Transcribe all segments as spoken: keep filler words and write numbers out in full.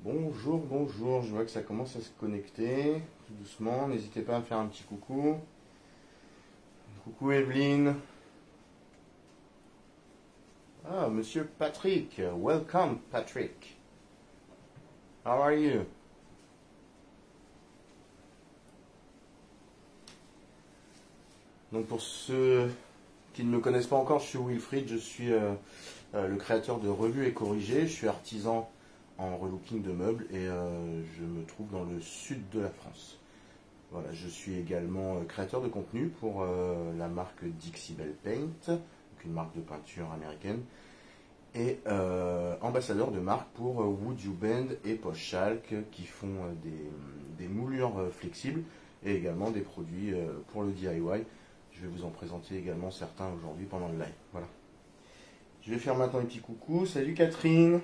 Bonjour, bonjour, je vois que ça commence à se connecter tout doucement. N'hésitez pas à me faire un petit coucou. Coucou Evelyne. Ah, monsieur Patrick. Welcome Patrick. How are you? Donc pour ceux qui ne me connaissent pas encore, je suis Wilfried, je suis euh, euh, le créateur de Revue et Corrigé. Je suis artisan en relooking de meubles et euh, je me trouve dans le sud de la France. Voilà, je suis également euh, créateur de contenu pour euh, la marque Dixie Belle Paint, donc une marque de peinture américaine, et euh, ambassadeur de marque pour euh, Wood You Bend et Post Chalk qui font euh, des, des moulures euh, flexibles et également des produits euh, pour le D I Y. Je vais vous en présenter également certains aujourd'hui pendant le live. Voilà. Je vais faire maintenant un petit coucou. Salut Catherine.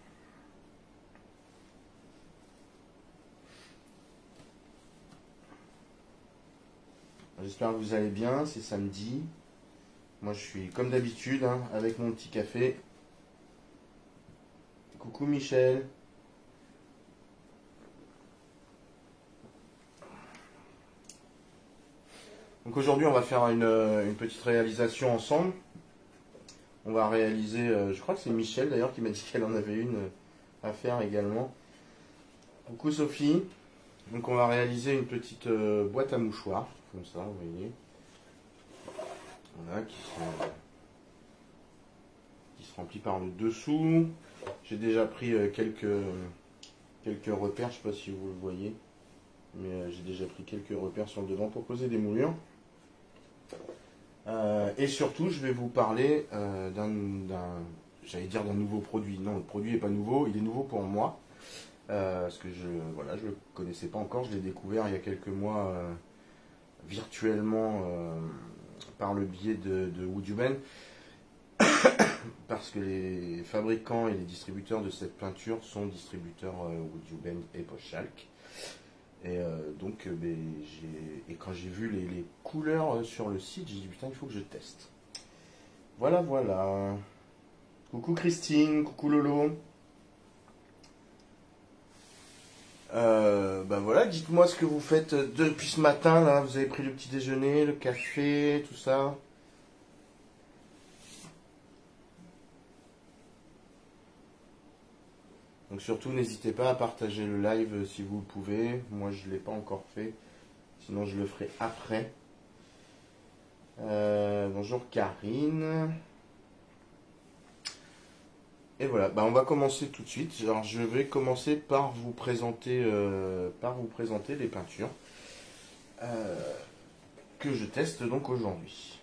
J'espère que vous allez bien, c'est samedi. Moi je suis comme d'habitude hein, avec mon petit café. Coucou Michel. Donc aujourd'hui on va faire une, une petite réalisation ensemble. On va réaliser, euh, je crois que c'est Michel d'ailleurs qui m'a dit qu'elle en avait une à faire également. Coucou Sophie. Donc on va réaliser une petite euh, boîte à mouchoirs, comme ça, vous voyez. Voilà, qui se, qui se remplit par le dessous. J'ai déjà pris euh, quelques, quelques repères, je ne sais pas si vous le voyez. Mais euh, j'ai déjà pris quelques repères sur le devant pour poser des moulures. Euh, et surtout, je vais vous parler euh, d'un, j'allais dire d'un nouveau produit. Non, le produit n'est pas nouveau, il est nouveau pour moi. Euh, parce que je voilà, je le connaissais pas encore, je l'ai découvert il y a quelques mois euh, virtuellement euh, par le biais de, de Wood You Bend. Parce que les fabricants et les distributeurs de cette peinture sont distributeurs euh, Wood You Bend et Post Chalk. Et euh, donc, euh, ben, j'ai, et quand j'ai vu les, les couleurs sur le site, j'ai dit putain, il faut que je teste. Voilà, voilà. Coucou Christine, coucou Lolo. Euh, ben voilà, dites-moi ce que vous faites depuis ce matin, là. Vous avez pris le petit déjeuner, le café, tout ça. Donc surtout, n'hésitez pas à partager le live si vous le pouvez. Moi, je ne l'ai pas encore fait. Sinon, je le ferai après. Euh, bonjour Karine. Et voilà, bah on va commencer tout de suite. Alors, je vais commencer par vous présenter, euh, par vous présenter les peintures euh, que je teste donc aujourd'hui.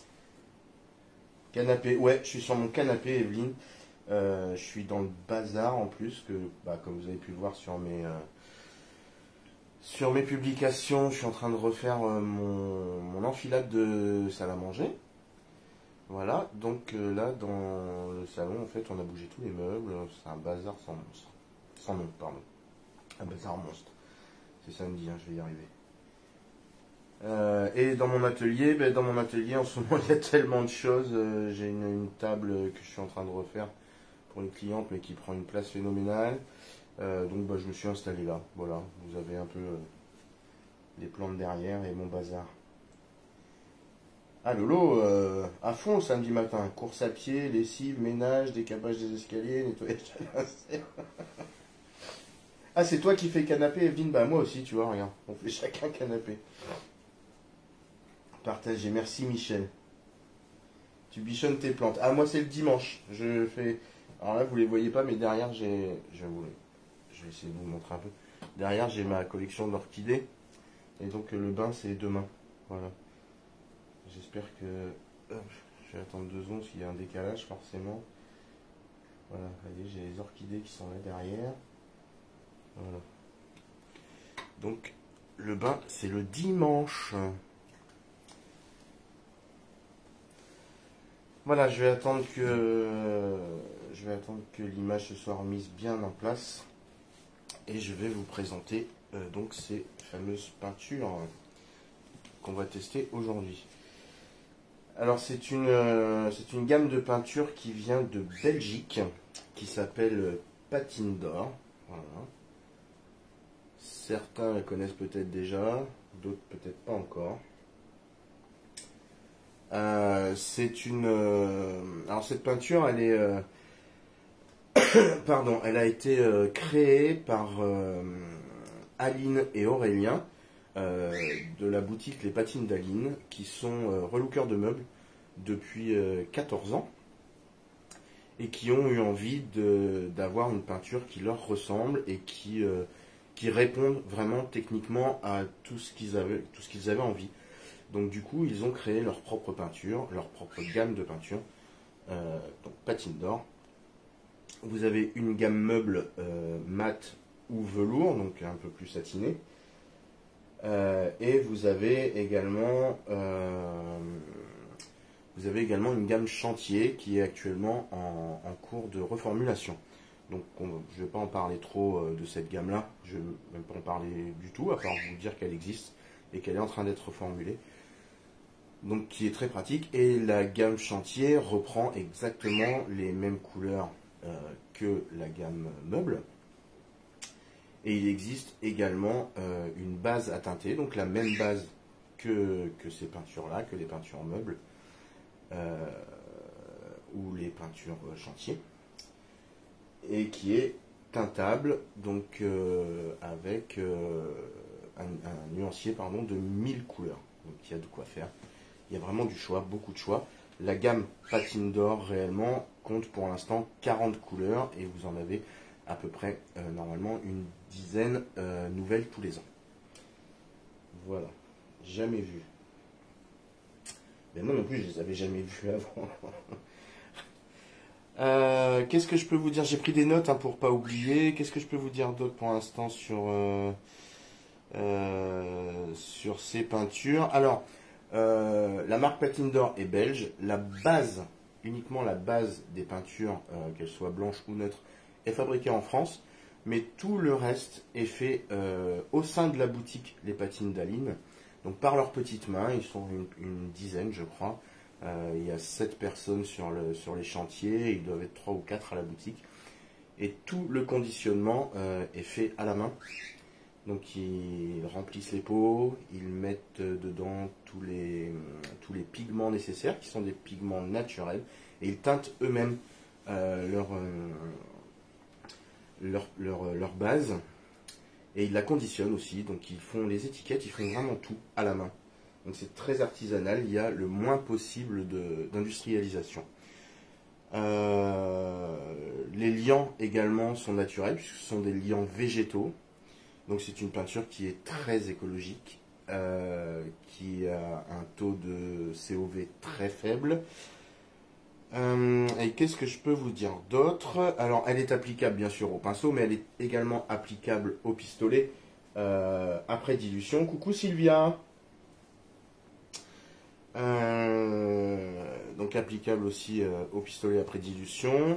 Canapé, ouais, je suis sur mon canapé, Evelyne. Euh, je suis dans le bazar en plus, que bah, comme vous avez pu le voir sur mes, euh, sur mes publications, je suis en train de refaire euh, mon, mon enfilade de salle à manger. Voilà, donc euh, là dans le salon, en fait, on a bougé tous les meubles. C'est un bazar sans monstre. Sans nom, pardon. Un bazar monstre. C'est samedi, hein, je vais y arriver. Euh, et dans mon atelier, ben, dans mon atelier, en ce moment, il y a tellement de choses. Euh, J'ai une, une table que je suis en train de refaire pour une cliente, mais qui prend une place phénoménale. Euh, donc, ben, je me suis installé là. Voilà, vous avez un peu euh, les plantes derrière et mon bazar. Ah Lolo, euh, à fond samedi matin, course à pied, lessive, ménage, décapage des escaliers, nettoyage de la vaisselle. Ah c'est toi qui fais canapé Evelyne? Bah moi aussi tu vois, regarde, on fait chacun canapé. Partagez, merci Michel. Tu bichonnes tes plantes. Ah moi c'est le dimanche, je fais... Alors là vous les voyez pas mais derrière j'ai... Je, vous... je vais essayer de vous montrer un peu. Derrière j'ai ma collection d'orchidées. Et donc le bain c'est demain, voilà. J'espère que... Hop, je vais attendre deux secondes s'il y a un décalage forcément. Voilà, voyez, j'ai les orchidées qui sont là derrière. Voilà. Donc, le bain, c'est le dimanche. Voilà, je vais attendre que... Je vais attendre que l'image se soit remise bien en place. Et je vais vous présenter euh, donc ces fameuses peintures qu'on va tester aujourd'hui. Alors c'est une, euh, c'est une gamme de peinture qui vient de Belgique, qui s'appelle Patine d'Or. Voilà. Certains la connaissent peut-être déjà, d'autres peut-être pas encore. Euh, c'est une. Euh, alors cette peinture, elle est. Euh, pardon, elle a été euh, créée par euh, Aline et Aurélien euh, de la boutique Les Patines d'Aline, qui sont euh, relookers de meubles depuis euh, quatorze ans et qui ont eu envie d'avoir une peinture qui leur ressemble et qui, euh, qui répondent vraiment techniquement à tout ce qu'ils avaient, tout ce qu'ils avaient envie. Donc du coup, ils ont créé leur propre peinture, leur propre gamme de peinture, euh, donc Patine d'Or. Vous avez une gamme meuble euh, mat ou velours, donc un peu plus satiné. Euh, et vous avez également, euh, vous avez également une gamme chantier qui est actuellement en, en cours de reformulation. Donc on, je ne vais pas en parler trop euh, de cette gamme-là, je ne vais même pas en parler du tout, à part vous dire qu'elle existe et qu'elle est en train d'être reformulée. Donc qui est très pratique, et la gamme chantier reprend exactement les mêmes couleurs euh, que la gamme meuble. Et il existe également euh, une base à teinter, donc la même base que, que ces peintures-là, que les peintures meubles euh, ou les peintures chantier, et qui est teintable, donc euh, avec euh, un, un nuancier pardon, de mille couleurs. Donc il y a de quoi faire. Il y a vraiment du choix, beaucoup de choix. La gamme Patine d'Or réellement compte pour l'instant quarante couleurs et vous en avez à peu près euh, normalement une dizaine euh, nouvelles tous les ans. Voilà, jamais vu. Mais moi non plus, je les avais jamais vus avant. euh, Qu'est-ce que je peux vous dire? J'ai pris des notes hein, pour pas oublier. Qu'est-ce que je peux vous dire d'autre pour l'instant sur, euh, euh, sur ces peintures? Alors, Euh, la marque Patine d'Or est belge. La base, uniquement la base des peintures, euh, qu'elles soient blanches ou neutres, est fabriquée en France. Mais tout le reste est fait euh, au sein de la boutique Les Patines d'Aline. Donc par leurs petites mains, ils sont une, une dizaine je crois. Euh, il y a sept personnes sur, le, sur les chantiers, ils doivent être trois ou quatre à la boutique. Et tout le conditionnement euh, est fait à la main. Donc ils remplissent les pots, ils mettent dedans tous les, tous les pigments nécessaires, qui sont des pigments naturels, et ils teintent eux-mêmes euh, leur, euh, leur, leur, leur base, et ils la conditionnent aussi, donc ils font les étiquettes, ils font vraiment tout à la main. Donc c'est très artisanal, il y a le moins possible d'industrialisation. Euh, les liants également sont naturels, puisque ce sont des liants végétaux. Donc c'est une peinture qui est très écologique, euh, qui a un taux de C O V très faible. Euh, et qu'est-ce que je peux vous dire d'autre? Alors elle est applicable bien sûr au pinceau, mais elle est également applicable au pistolet euh, après dilution. Coucou Sylvia. Euh, donc applicable aussi euh, au pistolet après dilution.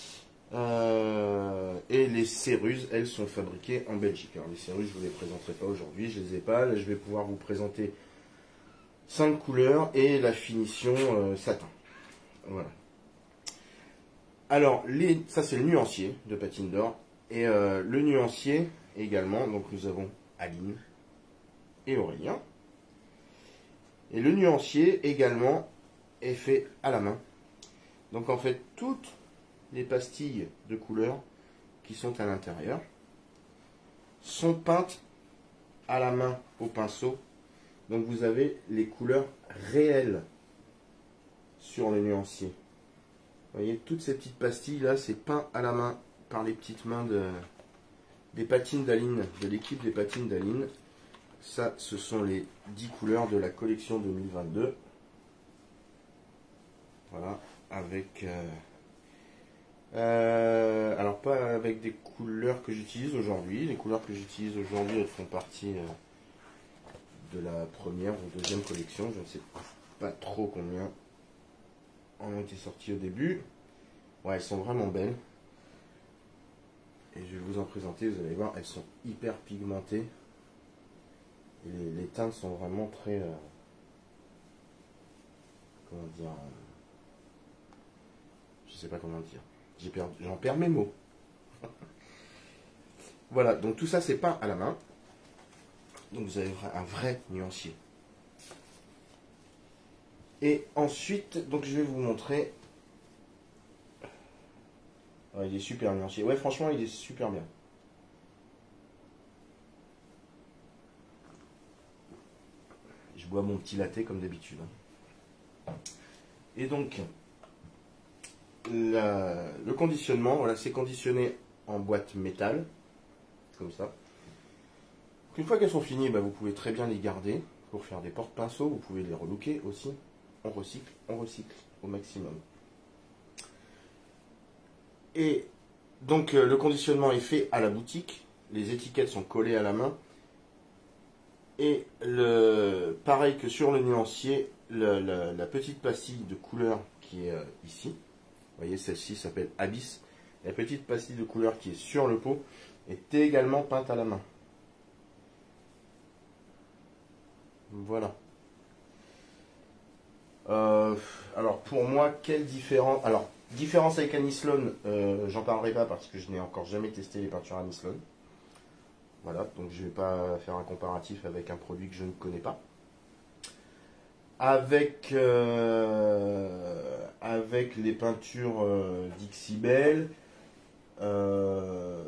Euh, et les céruses, elles sont fabriquées en Belgique. Alors les céruses, je ne vous les présenterai pas aujourd'hui, je les ai pas. Là, je vais pouvoir vous présenter cinq couleurs et la finition euh, satin. Voilà. Alors, les, ça c'est le nuancier de Patine d'Or. Et euh, le nuancier également, donc nous avons Aline et Aurélien. Et le nuancier également est fait à la main. Donc en fait, toutes les pastilles de couleurs qui sont à l'intérieur sont peintes à la main au pinceau. Donc vous avez les couleurs réelles sur le nuancier. Vous voyez, toutes ces petites pastilles là, c'est peint à la main par les petites mains de, des patines d'Aline, de l'équipe des patines d'Aline. Ça, ce sont les dix couleurs de la collection deux mille vingt-deux. Voilà, avec... Euh, Euh, alors pas avec des couleurs que j'utilise aujourd'hui. Les couleurs que j'utilise aujourd'hui, elles font partie euh, de la première ou deuxième collection. Je ne sais pas trop combien en ont été sortis au début. Ouais, elles sont vraiment belles. Et je vais vous en présenter, vous allez voir, elles sont hyper pigmentées. Et les, les teintes sont vraiment très... Euh, comment dire... Euh, je sais pas comment dire. J'en perds mes mots. Voilà, donc tout ça c'est peint à la main. Donc vous avez un vrai nuancier. Et ensuite, donc je vais vous montrer. Ouais, il est super nuancier. Ouais, franchement, il est super bien. Je bois mon petit latte comme d'habitude. Et donc, la, le conditionnement, voilà, c'est conditionné en boîte métal, comme ça. Une fois qu'elles sont finies, bah, vous pouvez très bien les garder pour faire des porte-pinceaux. Vous pouvez les relooker aussi. On recycle, on recycle au maximum. Et donc euh, le conditionnement est fait à la boutique. Les étiquettes sont collées à la main. Et le, pareil que sur le nuancier, le, la, la petite pastille de couleur qui est euh, ici. Vous voyez, celle-ci s'appelle Abyss. La petite pastille de couleur qui est sur le pot est également peinte à la main. Voilà. Euh, alors pour moi, quelle différence? Alors, différence avec Anislone, euh, j'en parlerai pas parce que je n'ai encore jamais testé les peintures Anislone. Voilà, donc je ne vais pas faire un comparatif avec un produit que je ne connais pas. Avec, euh, avec les peintures euh, d'Ixibel, euh,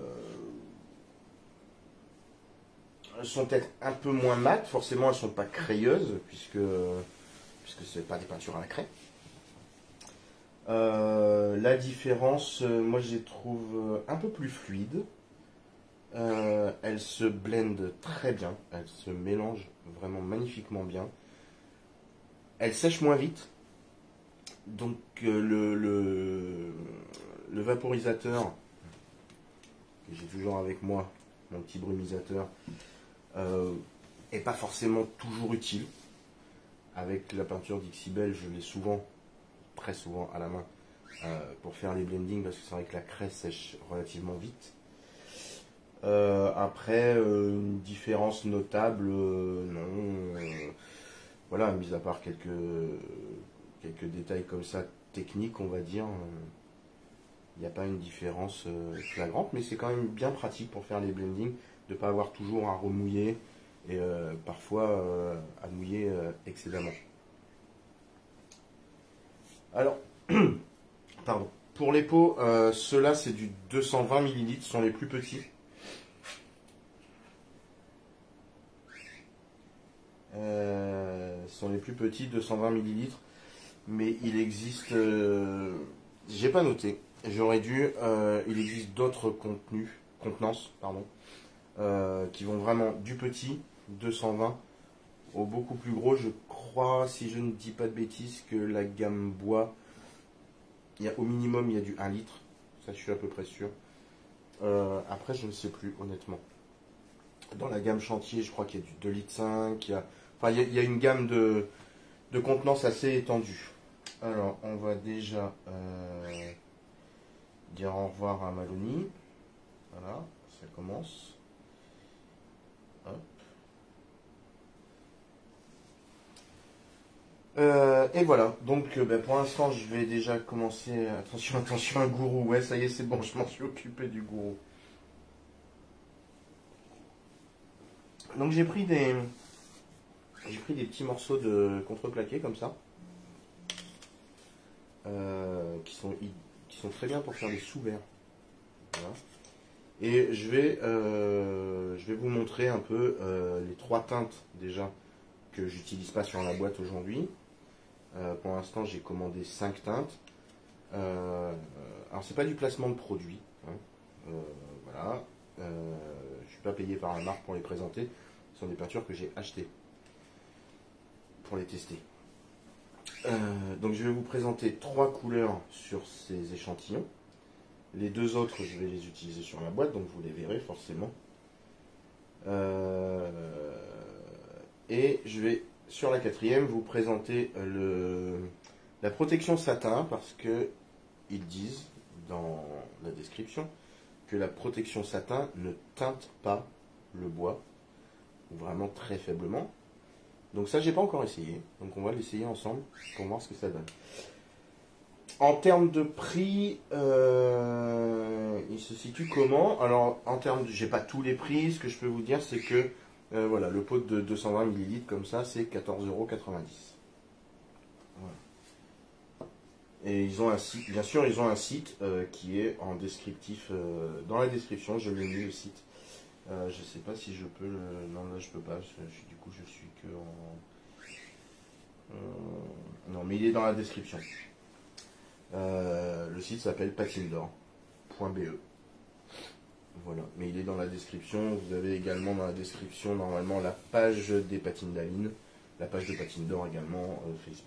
elles sont peut-être un peu moins mates, forcément elles ne sont pas crayeuses, puisque puisque ce n'est pas des peintures à la craie. Euh, la différence, euh, moi je les trouve un peu plus fluides. Euh, elles se blendent très bien, elles se mélangent vraiment magnifiquement bien. Elles sèchent moins vite. Donc euh, le, le, le vaporisateur, que j'ai toujours avec moi, mon petit brumisateur, euh, est pas forcément toujours utile. Avec la peinture d'Ixibel, je l'ai souvent, très souvent à la main, euh, pour faire les blendings, parce que c'est vrai que la craie sèche relativement vite. Euh, après, euh, une différence notable, euh, non. Euh, voilà, mis à part quelques, quelques détails comme ça, techniques, on va dire, il euh, n'y a pas une différence euh, flagrante, mais c'est quand même bien pratique pour faire les blendings, de ne pas avoir toujours à remouiller et euh, parfois euh, à mouiller euh, excédemment. Alors, pardon. Pour les pots, euh, ceux-là c'est du deux cent vingt millilitres, ce sont les plus petits. Euh, ce sont les plus petits, deux cent vingt millilitres. Mais il existe, euh, j'ai pas noté, j'aurais dû, euh, il existe d'autres contenus, contenances, pardon, euh, qui vont vraiment du petit, deux cent vingt, au beaucoup plus gros. Je crois, si je ne dis pas de bêtises, que la gamme bois, il y a, au minimum il y a du un litre, ça je suis à peu près sûr. Euh, après je ne sais plus honnêtement. Dans la gamme chantier, je crois qu'il y a du deux litres cinq, il y a, enfin, il y a, il y a une gamme de, de contenance assez étendue. Alors on va déjà euh, dire au revoir à Maloney. Voilà, ça commence. Hop. Euh, et voilà, donc euh, ben, pour l'instant je vais déjà commencer. Attention, attention, un gourou. Ouais, ça y est, c'est bon, je m'en suis occupé du gourou. Donc j'ai pris des j'ai pris des petits morceaux de contreplaqué comme ça, euh, qui sont qui sont très bien pour faire des sous-verres. Voilà. Et je vais euh, je vais vous montrer un peu euh, les trois teintes déjà que j'utilise pas sur la boîte aujourd'hui. Euh, pour l'instant, j'ai commandé cinq teintes. Euh, alors, c'est pas du placement de produit. Hein. Euh, voilà. Euh, je suis pas payé par la marque pour les présenter. Ce sont des peintures que j'ai achetées pour les tester. Euh, donc, je vais vous présenter trois couleurs sur ces échantillons. Les deux autres, je vais les utiliser sur la boîte, donc vous les verrez forcément. Euh, et je vais sur la quatrième vous présenter le, la protection satin, parce que ils disent dans la description que la protection satin ne teinte pas le bois, ou vraiment très faiblement. Donc ça, j'ai pas encore essayé, donc on va l'essayer ensemble pour voir ce que ça donne. En termes de prix, euh, il se situe comment? Alors, en termes de... J'ai pas tous les prix. Ce que je peux vous dire, c'est que euh, voilà, le pot de deux cent vingt millilitres comme ça, c'est quatorze euros quatre-vingt-dix. Voilà. Et ils ont un site, bien sûr, ils ont un site euh, qui est en descriptif, euh, dans la description, je l'ai mis le site. Euh, je sais pas si je peux le... Non, là je peux pas, je, je, du coup je suis que en... Euh, non, mais il est dans la description. Euh, le site s'appelle patindor point b e. Voilà, mais il est dans la description. Vous avez également dans la description normalement la page des patines d'Aline, la page de Patindor également euh, Facebook.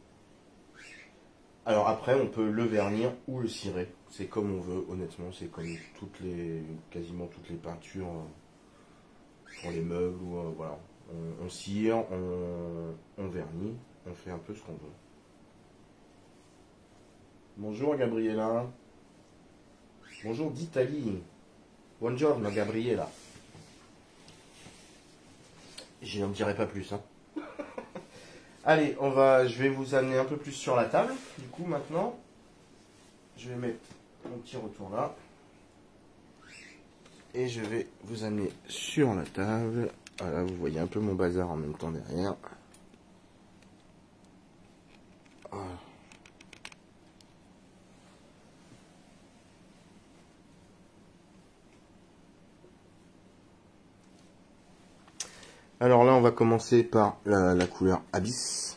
Alors après, on peut le vernir ou le cirer. C'est comme on veut, honnêtement. C'est comme toutes les, quasiment toutes les peintures euh, pour les meubles ou euh, voilà. On, on cire, on, on vernit, on fait un peu ce qu'on veut. Bonjour Gabriella. Bonjour d'Italie. Buongiorno Gabriella. Je n'en dirai pas plus. Hein. Allez, on va, je vais vous amener un peu plus sur la table. Du coup, maintenant, je vais mettre mon petit retour là. Et je vais vous amener sur la table. Voilà, vous voyez un peu mon bazar en même temps derrière. Voilà. Alors là, on va commencer par la, la couleur Abyss,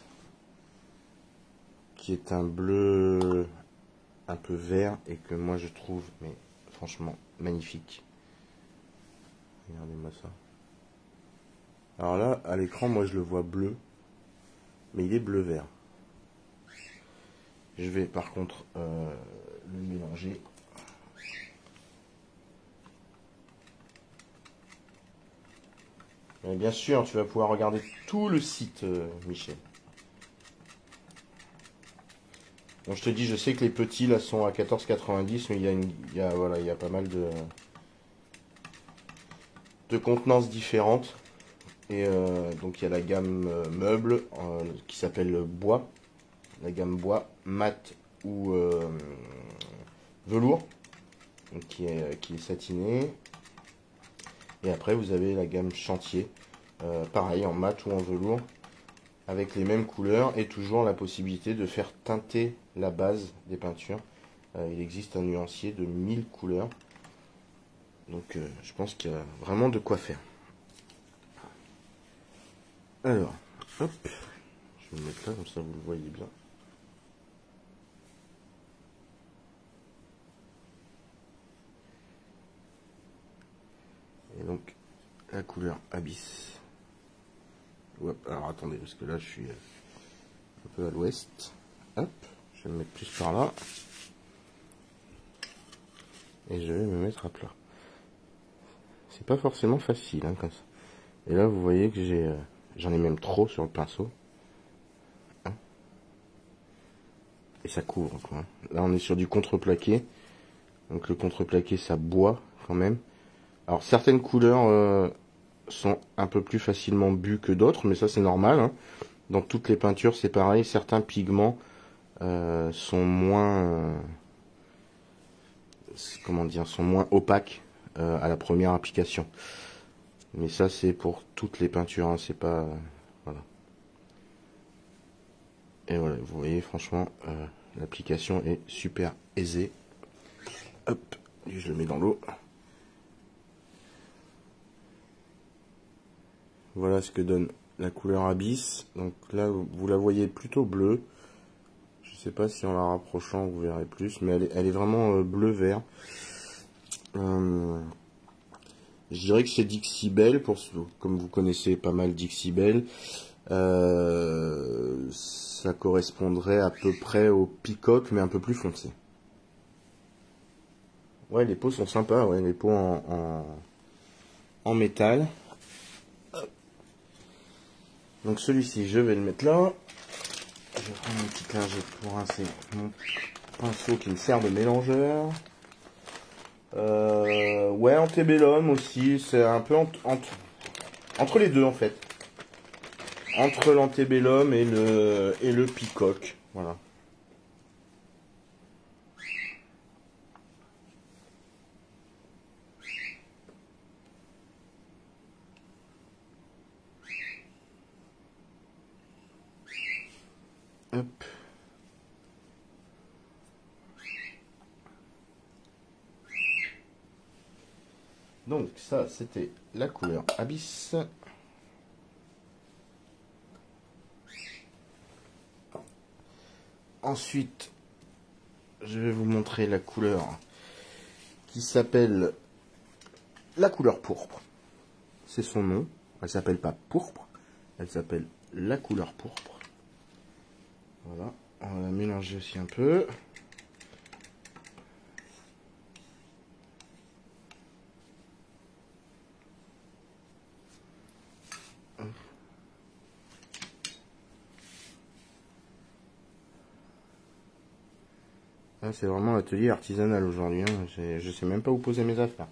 qui est un bleu un peu vert et que moi je trouve, mais franchement, magnifique. Regardez-moi ça. Alors là, à l'écran, moi je le vois bleu, mais il est bleu-vert. Je vais par contre euh, le mélanger. Et bien sûr, tu vas pouvoir regarder tout le site, euh, Michel. Bon, je te dis, je sais que les petits là sont à quatorze quatre-vingt-dix, mais il y a, une, il y a, voilà, il y a pas mal de, de contenances différentes. Et euh, donc il y a la gamme euh, meuble euh, qui s'appelle bois, la gamme bois, mat ou euh, velours, donc qui est, qui est satiné. Et après, vous avez la gamme chantier, euh, pareil, en mat ou en velours, avec les mêmes couleurs et toujours la possibilité de faire teinter la base des peintures. Euh, il existe un nuancier de mille couleurs. Donc, euh, je pense qu'il y a vraiment de quoi faire. Alors, hop, je vais me mettre là, comme ça vous le voyez bien. Et donc, la couleur Abyss. Hop, alors attendez, parce que là je suis un peu à l'ouest. Hop, je vais me mettre plus par là. Et je vais me mettre à plat. C'est pas forcément facile, hein, comme ça. Et là, vous voyez que j'ai, euh, j'en ai même trop sur le pinceau. Hein, et ça couvre, quoi. Là, on est sur du contreplaqué. Donc le contreplaqué, ça boit quand même. Alors certaines couleurs euh, sont un peu plus facilement bues que d'autres, mais ça c'est normal. Hein. Dans toutes les peintures, c'est pareil. Certains pigments euh, sont moins, euh, comment dire, sont moins opaques euh, à la première application. Mais ça c'est pour toutes les peintures. Hein. C'est pas, euh, voilà. Et voilà, vous voyez, franchement, euh, l'application est super aisée. Hop, je le mets dans l'eau. Voilà ce que donne la couleur Abyss. Donc là, vous la voyez plutôt bleue. Je sais pas si en la rapprochant, vous verrez plus. Mais elle est, elle est vraiment euh, bleu-vert. Euh, je dirais que c'est Dixibel, pour, comme vous connaissez pas mal Dixibel. Euh, ça correspondrait à peu près au Peacock, mais un peu plus foncé. Ouais, les pots sont sympas. Ouais, les pots en, en, en métal. Donc celui-ci, je vais le mettre là. Je vais prendre une petite lingette pour rincer mon pinceau qui me sert de mélangeur. Euh, ouais, antebellum aussi. C'est un peu entre, entre, entre les deux en fait. Entre l'antebellum et le, et le Peacock. Voilà. Donc ça, c'était la couleur Abyss. Ensuite, je vais vous montrer la couleur qui s'appelle la couleur pourpre. C'est son nom. Elle s'appelle pas pourpre, elle s'appelle la couleur pourpre. Voilà, on va la mélanger aussi un peu. C'est vraiment l'atelier artisanal aujourd'hui. Hein. Je sais même pas où poser mes affaires.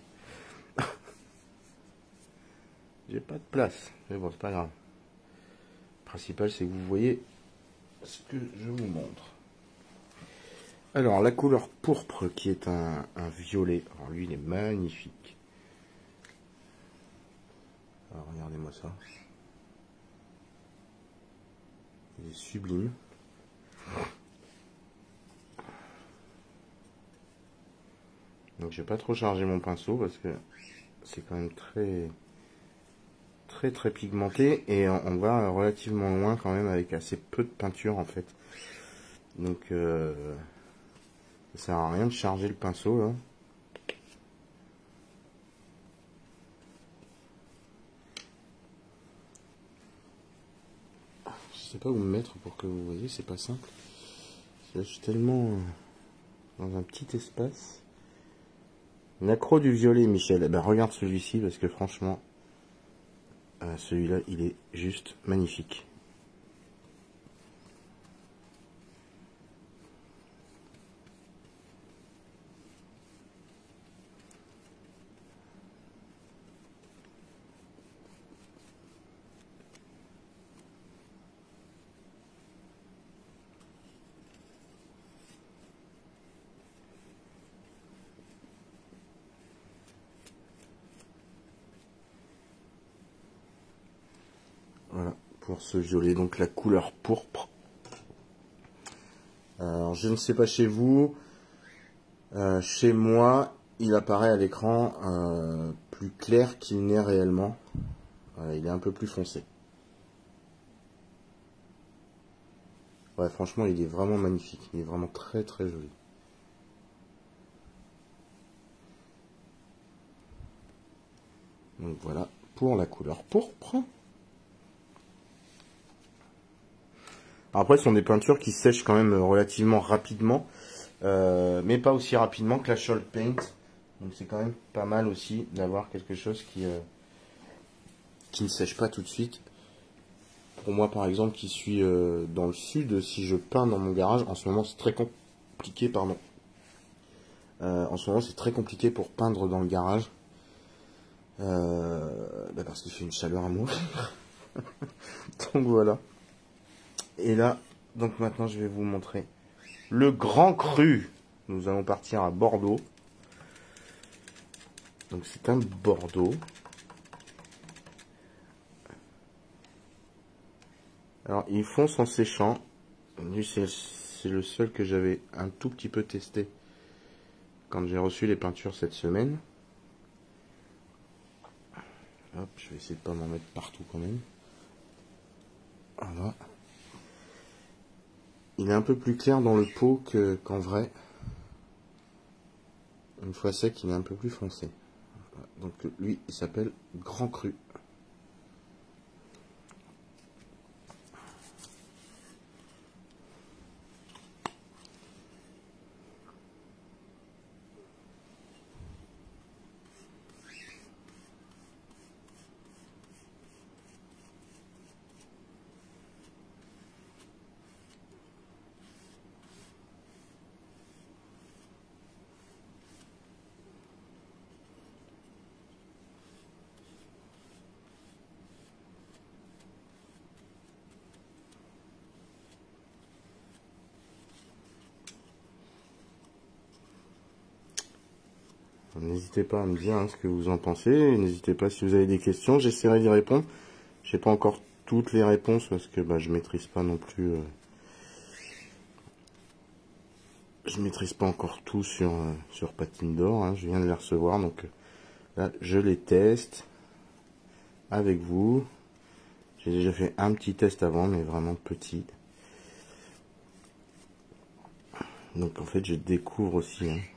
J'ai pas de place. Mais bon, c'est pas grave. Le principal, c'est que vous voyez ce que je vous montre. Alors, la couleur pourpre qui est un, un violet. Alors, lui, il est magnifique. Alors, regardez-moi ça. Il est sublime. Donc, je vais pas trop charger mon pinceau parce que c'est quand même très... très très pigmenté et on va relativement loin quand même avec assez peu de peinture en fait. Donc euh, ça sert à rien de charger le pinceau là. Je sais pas où me mettre pour que vous voyez, c'est pas simple. Là, je suis tellement dans un petit espace. L'accro du violet, Michel. Eh ben regarde celui-ci parce que franchement, euh, celui-là, il est juste magnifique. Voilà, pour ce violet, donc la couleur pourpre. Alors, je ne sais pas chez vous, euh, chez moi, il apparaît à l'écran euh, plus clair qu'il n'est réellement. Euh, il est un peu plus foncé. Ouais, franchement, il est vraiment magnifique. Il est vraiment très très joli. Donc voilà, pour la couleur pourpre. Après, ce sont des peintures qui sèchent quand même relativement rapidement, euh, mais pas aussi rapidement que la Scholl Paint. Donc c'est quand même pas mal aussi d'avoir quelque chose qui, euh, qui ne sèche pas tout de suite. Pour moi, par exemple, qui suis euh, dans le sud, si je peins dans mon garage, en ce moment c'est très compliqué, pardon. Euh, en ce moment c'est très compliqué pour peindre dans le garage. Euh, bah parce qu'il fait une chaleur à mourir. Donc voilà. Et là, donc maintenant je vais vous montrer le Grand Cru. Nous allons partir à Bordeaux. Donc c'est un Bordeaux. Alors il fonce en séchant. Lui c'est le seul que j'avais un tout petit peu testé quand j'ai reçu les peintures cette semaine. Hop, je vais essayer de pas m'en mettre partout quand même. Voilà. Il est un peu plus clair dans le pot que, qu'en vrai. Une fois sec, il est un peu plus foncé. Donc lui, il s'appelle Grand Cru. N'hésitez pas à me dire hein, ce que vous en pensez. N'hésitez pas si vous avez des questions. J'essaierai d'y répondre. Je n'ai pas encore toutes les réponses parce que bah, je maîtrise pas non plus. Euh, je maîtrise pas encore tout sur euh, sur Patine d'Or. Hein. Je viens de les recevoir, donc euh, Là, je les teste avec vous. J'ai déjà fait un petit test avant, mais vraiment petit. Donc en fait, je découvre aussi. Hein.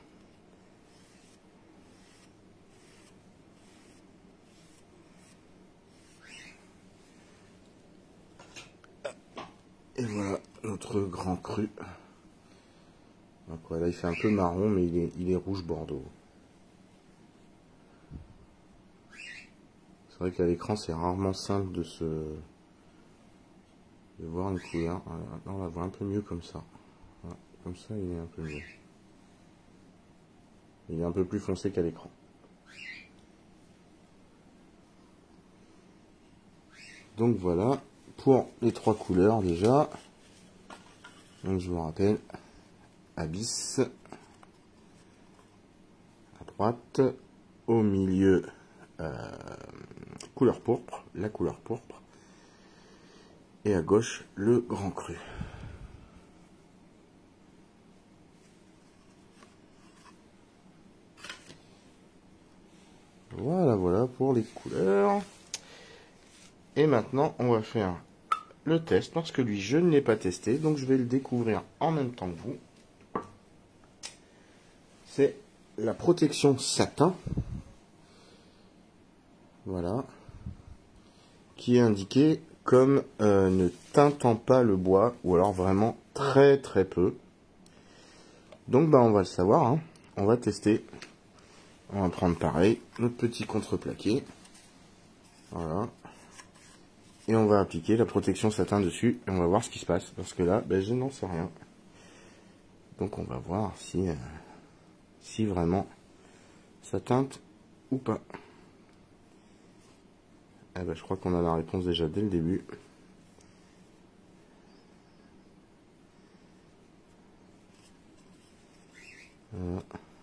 Et voilà notre grand cru. Donc voilà, il fait un peu marron, mais il est, il est rouge bordeaux. C'est vrai qu'à l'écran, c'est rarement simple de se de voir une couleur. Voilà, on la voit un peu mieux comme ça. Voilà, comme ça, il est un peu mieux. Il est un peu plus foncé qu'à l'écran. Donc voilà pour les trois couleurs déjà. Donc je vous rappelle, Abyss à droite, au milieu euh, couleur pourpre, la couleur pourpre, et à gauche le grand cru. Voilà, voilà pour les couleurs. Et maintenant, on va faire le test, parce que lui, je ne l'ai pas testé, donc je vais le découvrir en même temps que vous. C'est la protection satin. Voilà. Qui est indiquée comme euh, ne teintant pas le bois, ou alors vraiment très très peu. Donc, bah, on va le savoir, hein. On va tester. On va prendre pareil, notre petit contreplaqué. Voilà. Et on va appliquer la protection satin dessus. Et on va voir ce qui se passe. Parce que là, ben, je n'en sais rien. Donc on va voir si, euh, si vraiment ça teinte ou pas. Eh ben, je crois qu'on a la réponse déjà dès le début. Voilà.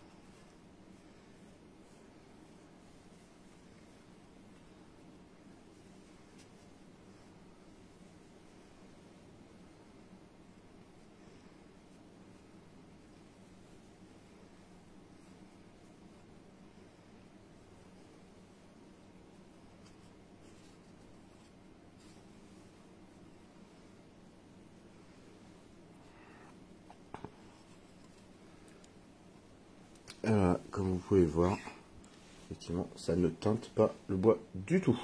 Euh, comme vous pouvez voir, effectivement, ça ne teinte pas le bois du tout.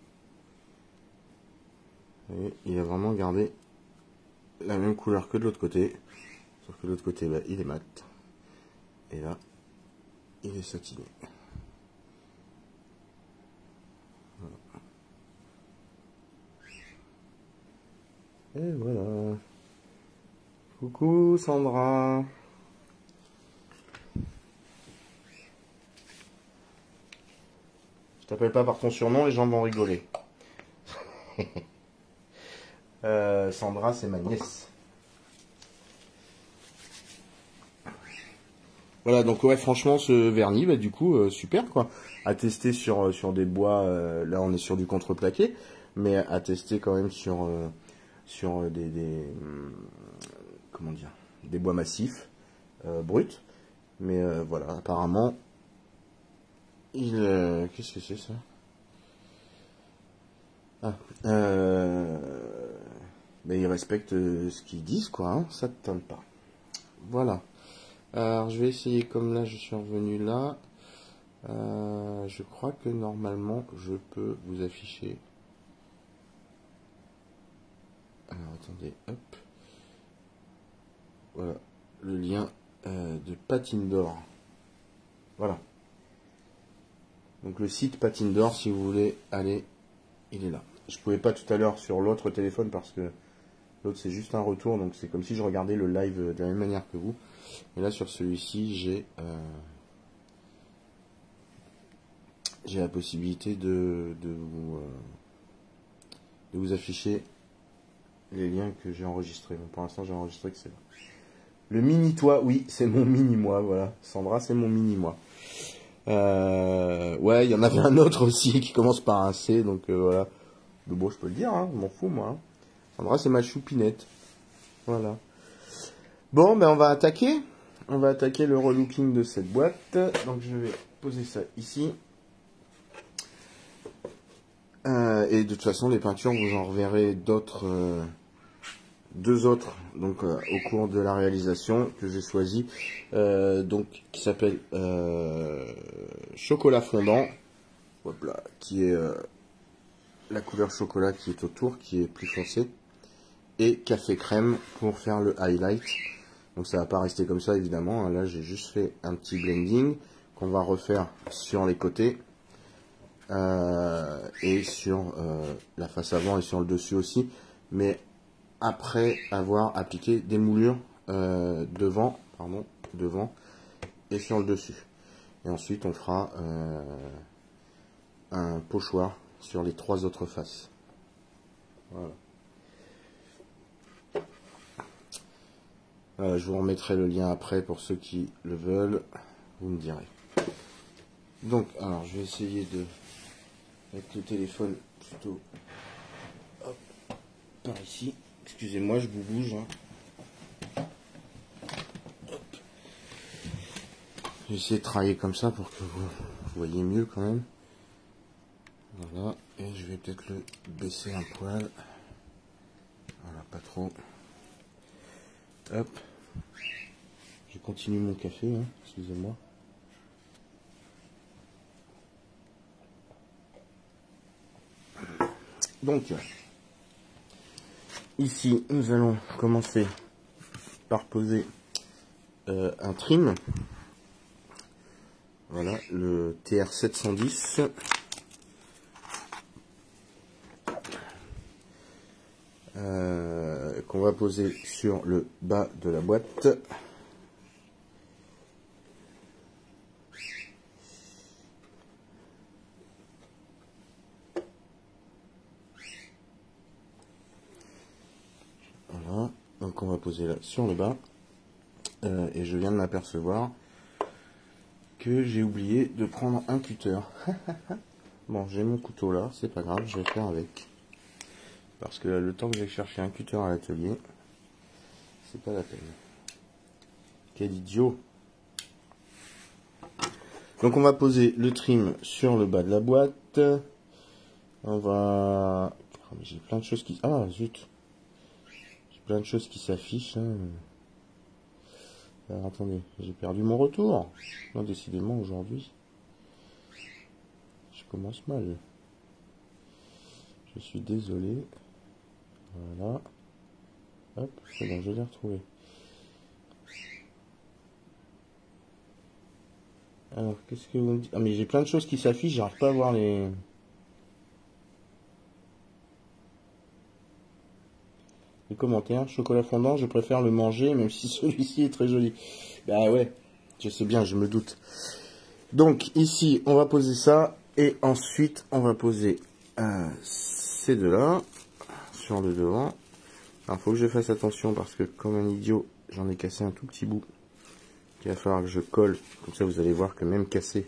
Et il a vraiment gardé la même couleur que de l'autre côté, sauf que de l'autre côté, bah, il est mat. Et là, il est satiné. Voilà. Et voilà. Coucou Sandra. Je t'appelle pas par ton surnom, les gens vont rigoler. euh, Sandra, c'est ma nièce. Voilà, donc ouais, franchement, ce vernis, bah, du coup, euh, super, quoi. À tester sur, sur des bois, euh, là on est sur du contreplaqué, mais à tester quand même sur, euh, sur des, des hum, comment dire, des bois massifs, euh, bruts. Mais euh, voilà, apparemment, il... Euh, qu'est-ce que c'est ça? Ah, euh, ben, ils respectent ce qu'ils disent, quoi, hein, ça ne teinte pas. Voilà. Alors, je vais essayer, comme là, je suis revenu là. Euh, je crois que normalement, je peux vous afficher. Alors, attendez, hop. Voilà, le lien euh, de Patine d'Or. Voilà. Donc, le site Patine d'Or, si vous voulez aller, il est là. Je pouvais pas tout à l'heure sur l'autre téléphone parce que l'autre c'est juste un retour, donc c'est comme si je regardais le live de la même manière que vous. Et là sur celui-ci, j'ai euh, j'ai la possibilité de, de, vous, euh, de vous afficher les liens que j'ai enregistrés. Bon, pour l'instant j'ai enregistré que c'est là. Le mini-toi, oui, c'est mon mini-moi, voilà. Sandra, c'est mon mini-moi. Euh, ouais, il y en avait un autre aussi qui commence par un C, donc euh, voilà. Mais bon, je peux le dire, hein, je m'en fous, moi. Hein. Sandra, c'est ma choupinette. Voilà. Bon, ben on va attaquer. On va attaquer le relooking de cette boîte. Donc je vais poser ça ici. Euh, et de toute façon, les peintures, vous en reverrez d'autres, euh, deux autres, donc euh, au cours de la réalisation que j'ai choisi, euh, donc qui s'appelle euh, chocolat fondant, hop là, qui est euh, la couleur chocolat qui est autour, qui est plus foncée, et café crème pour faire le highlight. Donc ça va pas rester comme ça évidemment. Là, j'ai juste fait un petit blending qu'on va refaire sur les côtés. Euh, et sur euh, la face avant et sur le dessus aussi, mais après avoir appliqué des moulures euh, devant, pardon, devant et sur le dessus. Et ensuite on fera euh, un pochoir sur les trois autres faces. Voilà. Voilà, je vous remettrai le lien après pour ceux qui le veulent, vous me direz. Donc, alors je vais essayer de avec le téléphone plutôt hop, par ici. Excusez-moi, je vous bouge. Hein. Je vais essayer de travailler comme ça pour que vous voyez mieux quand même. Voilà, et je vais peut-être le baisser un poil. Voilà, pas trop. Hop. Je continue mon café, hein, excusez-moi. Donc, ici, nous allons commencer par poser euh, un trim. Voilà, le T R sept cent dix. Euh, qu'on va poser sur le bas de la boîte. Voilà, donc on va poser là sur le bas. Euh, et je viens de m'apercevoir que j'ai oublié de prendre un cutter. Bon, j'ai mon couteau là, c'est pas grave, je vais faire avec. Parce que là, le temps que j'ai cherché un cutter à l'atelier, c'est pas la peine. Quel idiot! Donc on va poser le trim sur le bas de la boîte. On va... Oh, j'ai plein de choses qui... Ah, zut! J'ai plein de choses qui s'affichent. Hein. Alors, attendez, j'ai perdu mon retour. Non, décidément, aujourd'hui, je commence mal. Je suis désolé. Voilà. Hop, c'est bon, je l'ai retrouvé. Alors, qu'est-ce que vous me dites? Ah, mais j'ai plein de choses qui s'affichent, j'arrive pas à voir les... les commentaires. Chocolat fondant, je préfère le manger, même si celui-ci est très joli. Bah ouais, je sais bien, je me doute. Donc, ici, on va poser ça, et ensuite, on va poser euh, ces deux-là, sur le devant. Alors, faut que je fasse attention, parce que, comme un idiot, j'en ai cassé un tout petit bout. Il va falloir que je colle, comme ça vous allez voir que même cassé,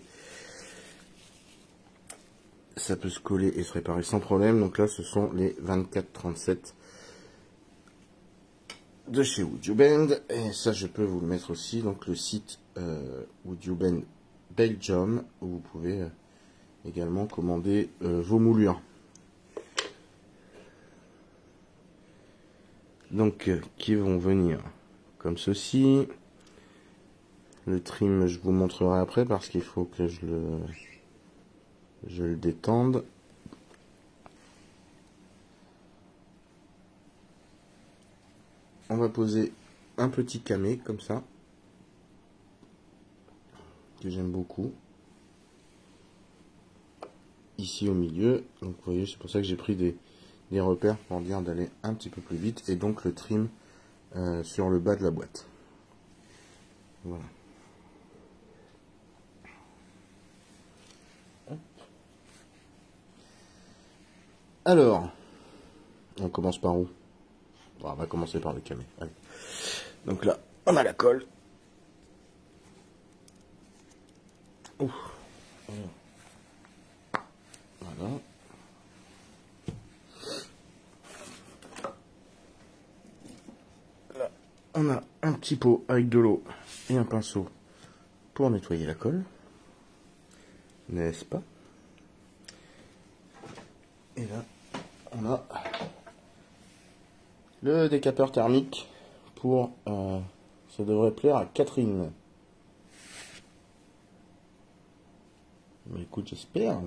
ça peut se coller et se réparer sans problème. Donc là ce sont les vingt-quatre trente-sept de chez Wood You Bend, et ça je peux vous le mettre aussi, donc le site euh, Wood You Bend Belgium, où vous pouvez euh, également commander euh, vos moulures. Donc euh, qui vont venir comme ceci. Le trim, je vous montrerai après parce qu'il faut que je le, je le détende. On va poser un petit camé comme ça, que j'aime beaucoup. Ici au milieu, donc vous voyez, c'est pour ça que j'ai pris des, des repères pour dire d'aller un petit peu plus vite. Et donc le trim euh, sur le bas de la boîte. Voilà. Alors, on commence par où? Bon, on va commencer par le camé. Allez. Donc là, on a la colle. Ouf. Voilà. Là, on a un petit pot avec de l'eau et un pinceau pour nettoyer la colle. N'est-ce pas? Et là, on a le décapeur thermique pour... Euh, ça devrait plaire à Catherine. Mais écoute, j'espère.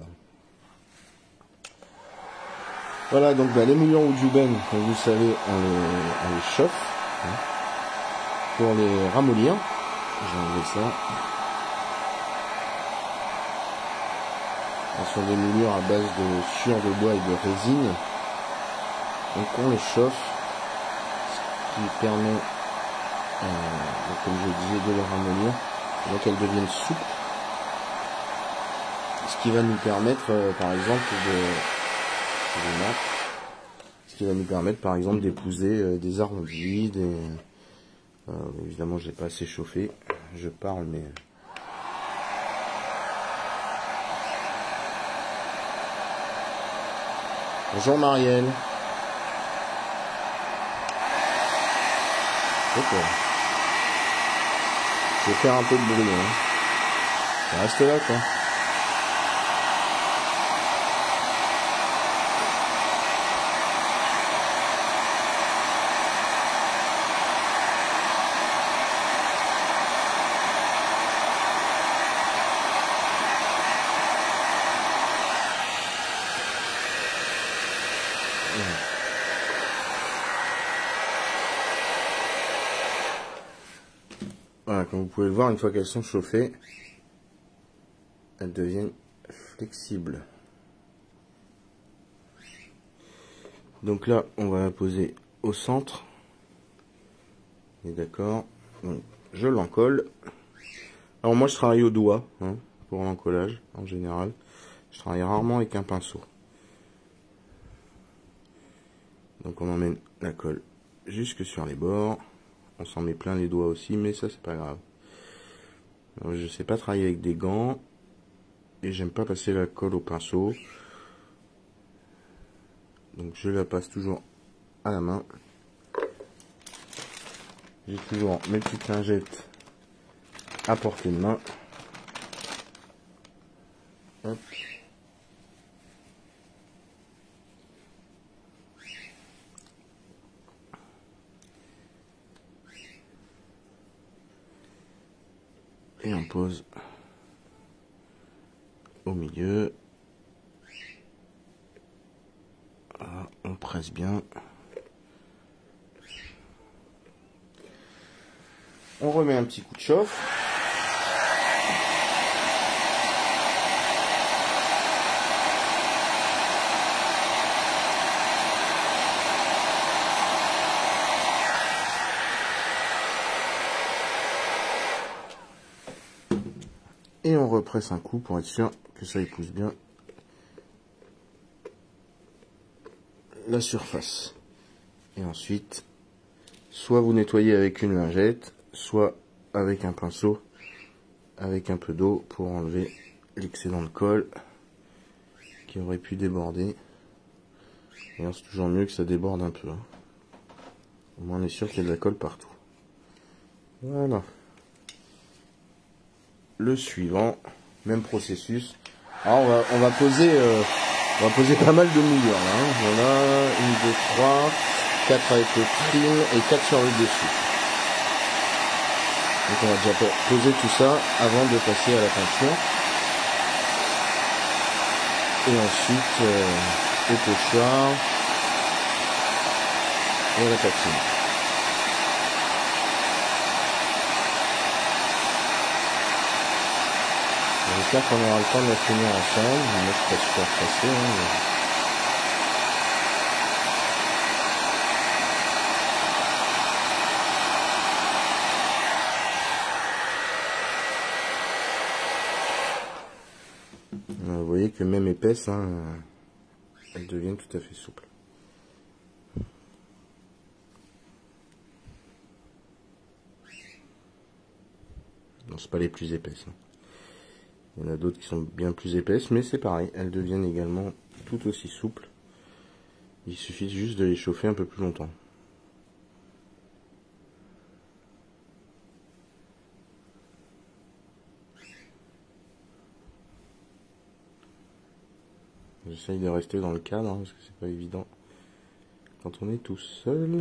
Voilà, donc bah, les moulures Woodjuben, comme vous le savez, on les, on les chauffe hein, pour les ramollir. J'ai enlevé ça. Ce sont des moulures à base de sciure de bois et de résine. Donc on les chauffe, ce qui permet, euh, donc, comme je disais, de les ramollir, donc elles deviennent souples. Ce qui va nous permettre, euh, par exemple, de, ce qui va nous permettre, par exemple, d'épouser euh, des arrondis, des, euh, évidemment, je l'ai pas assez chauffé, je parle, mais bonjour Marielle. Ok. Je vais faire un peu de bruit, hein. Reste là, quoi. Voilà, comme vous pouvez le voir, une fois qu'elles sont chauffées, elles deviennent flexibles. Donc là, on va la poser au centre. Et d'accord. Donc, je l'encolle. Alors moi, je travaille au doigt hein, pour l'encollage en général. Je travaille rarement avec un pinceau. Donc on emmène la colle jusque sur les bords. On s'en met plein les doigts aussi, mais ça c'est pas grave. Alors, je sais pas travailler avec des gants et j'aime pas passer la colle au pinceau. Donc je la passe toujours à la main. J'ai toujours mes petites lingettes à portée de main. Hop. Et on pose au milieu. Voilà, on presse bien. On remet un petit coup de chauffe. Et on represse un coup pour être sûr que ça épouse bien la surface. Et ensuite, soit vous nettoyez avec une lingette, soit avec un pinceau, avec un peu d'eau pour enlever l'excédent de colle qui aurait pu déborder. Et c'est toujours mieux que ça déborde un peu. Hein. Au moins on est sûr qu'il y a de la colle partout. Voilà. Le suivant, même processus. Alors on va, on va poser, euh, on va poser pas mal de moulures là. Hein. Voilà, une, deux, trois, quatre avec le trim et quatre sur le dessus. Donc on va déjà poser tout ça avant de passer à la peinture. Et ensuite euh, au pochoir et à la patine. J'espère qu'on aura le temps de la finir ensemble. Moi je suis pas super pressé. Hein, mais... Vous voyez que même épaisse, hein, elles deviennent tout à fait souples. Non, c'est pas les plus épaisses. Hein. Il y en a d'autres qui sont bien plus épaisses, mais c'est pareil, elles deviennent également tout aussi souples. Il suffit juste de les chauffer un peu plus longtemps. J'essaye de rester dans le cadre, hein, parce que c'est pas évident quand on est tout seul.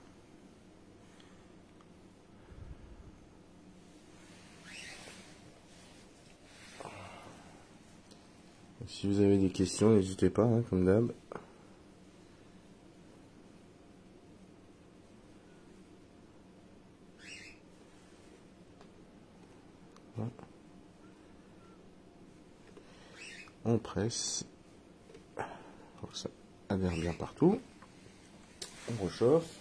Si vous avez des questions, n'hésitez pas, hein, comme d'hab. Voilà. On presse. Pour que ça adhère bien partout. On rechauffe.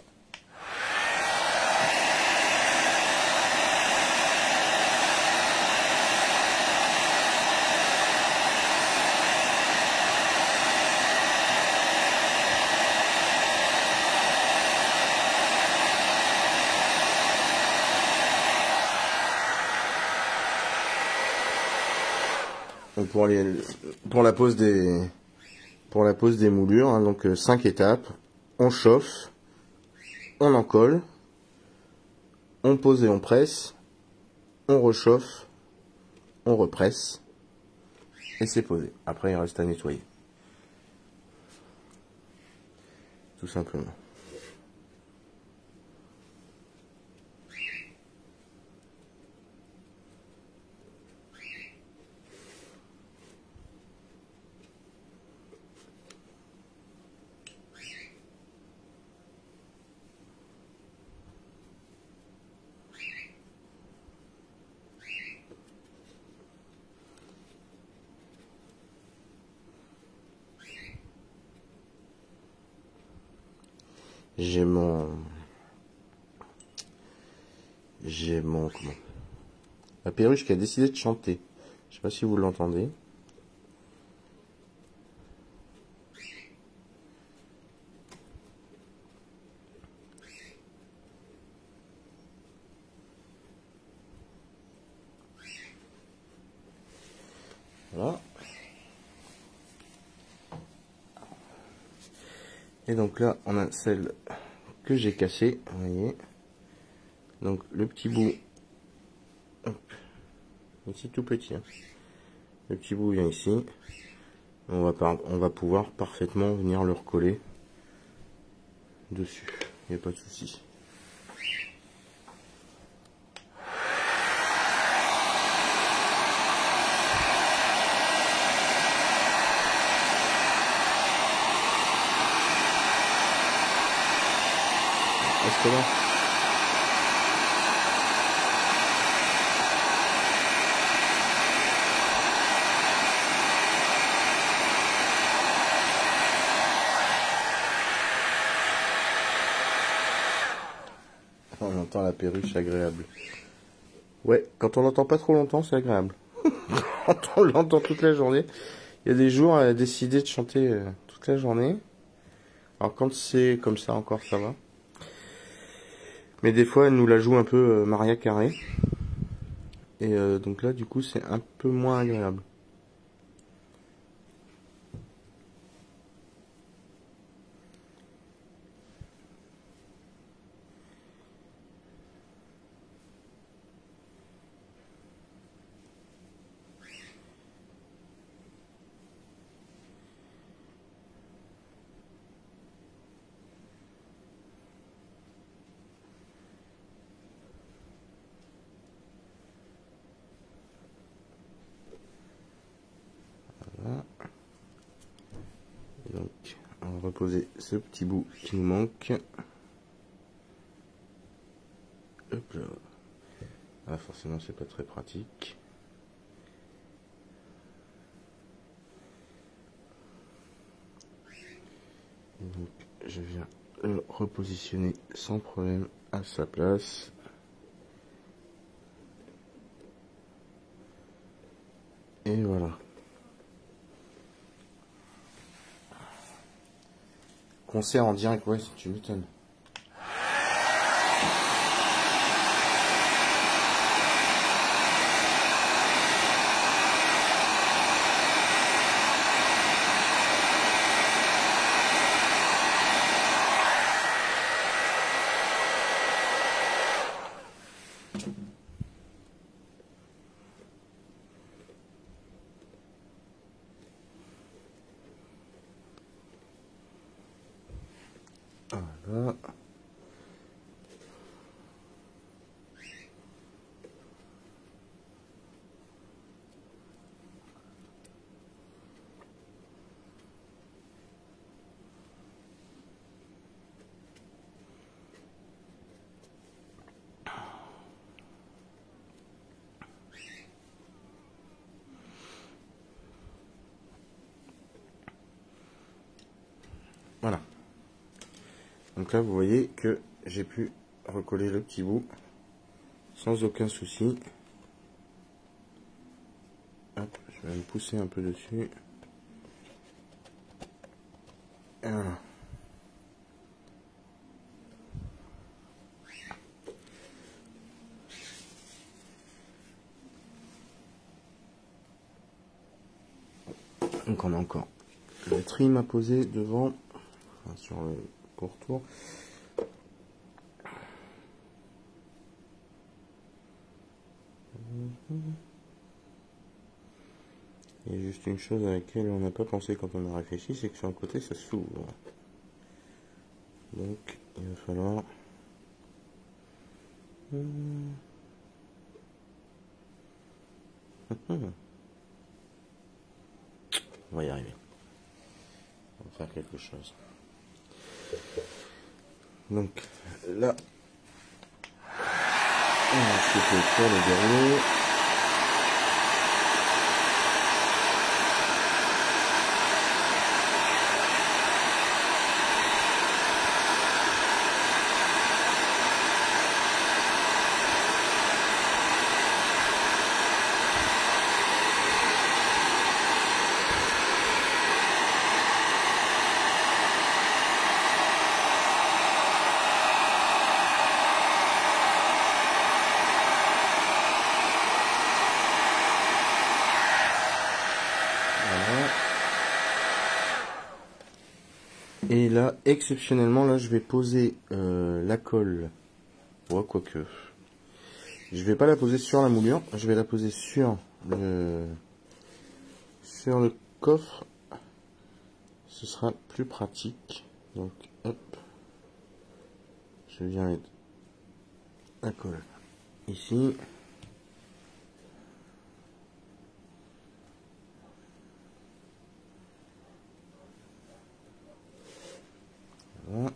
Donc pour, les, pour la pose des pour la pose des moulures, hein, donc cinq étapes. On chauffe, on en colle, on pose et on presse, on rechauffe, on represse et c'est posé. Après il reste à nettoyer, tout simplement. J'ai mon... J'ai mon... Comment? La perruche qui a décidé de chanter. Je sais pas si vous l'entendez. Voilà. Et donc là, on a celle que j'ai cassée, vous voyez. Donc le petit bout, hop, ici tout petit, hein. Le petit bout vient ici. On va, par, on va pouvoir parfaitement venir le recoller dessus. Il n'y a pas de souci. Est-ce que là on entend la perruche agréable. Ouais, quand on l'entend pas trop longtemps, c'est agréable. Quand on l'entend toute la journée, il y a des jours, elle a décidé de chanter euh, toute la journée. Alors quand c'est comme ça encore, ça va. Mais des fois, elle nous la joue un peu euh, Maria Carré. Et euh, donc là, du coup, c'est un peu moins agréable. Voilà. Donc, on va reposer ce petit bout qui nous manque. Hop là. Ah, forcément, c'est pas très pratique. Donc, je viens le repositionner sans problème à sa place. Et voilà. Concert en direct, ouais, si tu m'étonnes. Voilà. Voilà. Donc là, vous voyez que j'ai pu recoller le petit bout sans aucun souci. Hop, je vais me pousser un peu dessus. Et voilà. Donc on a encore le trim à poser devant, enfin, sur le pourtour. Il y a juste une chose à laquelle on n'a pas pensé quand on a réfléchi, c'est que sur le côté ça s'ouvre. Donc il va falloir... On va y arriver. On va faire quelque chose. Donc là, on va couper le tour le dernier. Et là, exceptionnellement, là, je vais poser euh, la colle. Ouais, quoique. Je vais pas la poser sur la moulure, je vais la poser sur le sur le coffre. Ce sera plus pratique. Donc, hop. Je viens mettre la colle ici. Voilà.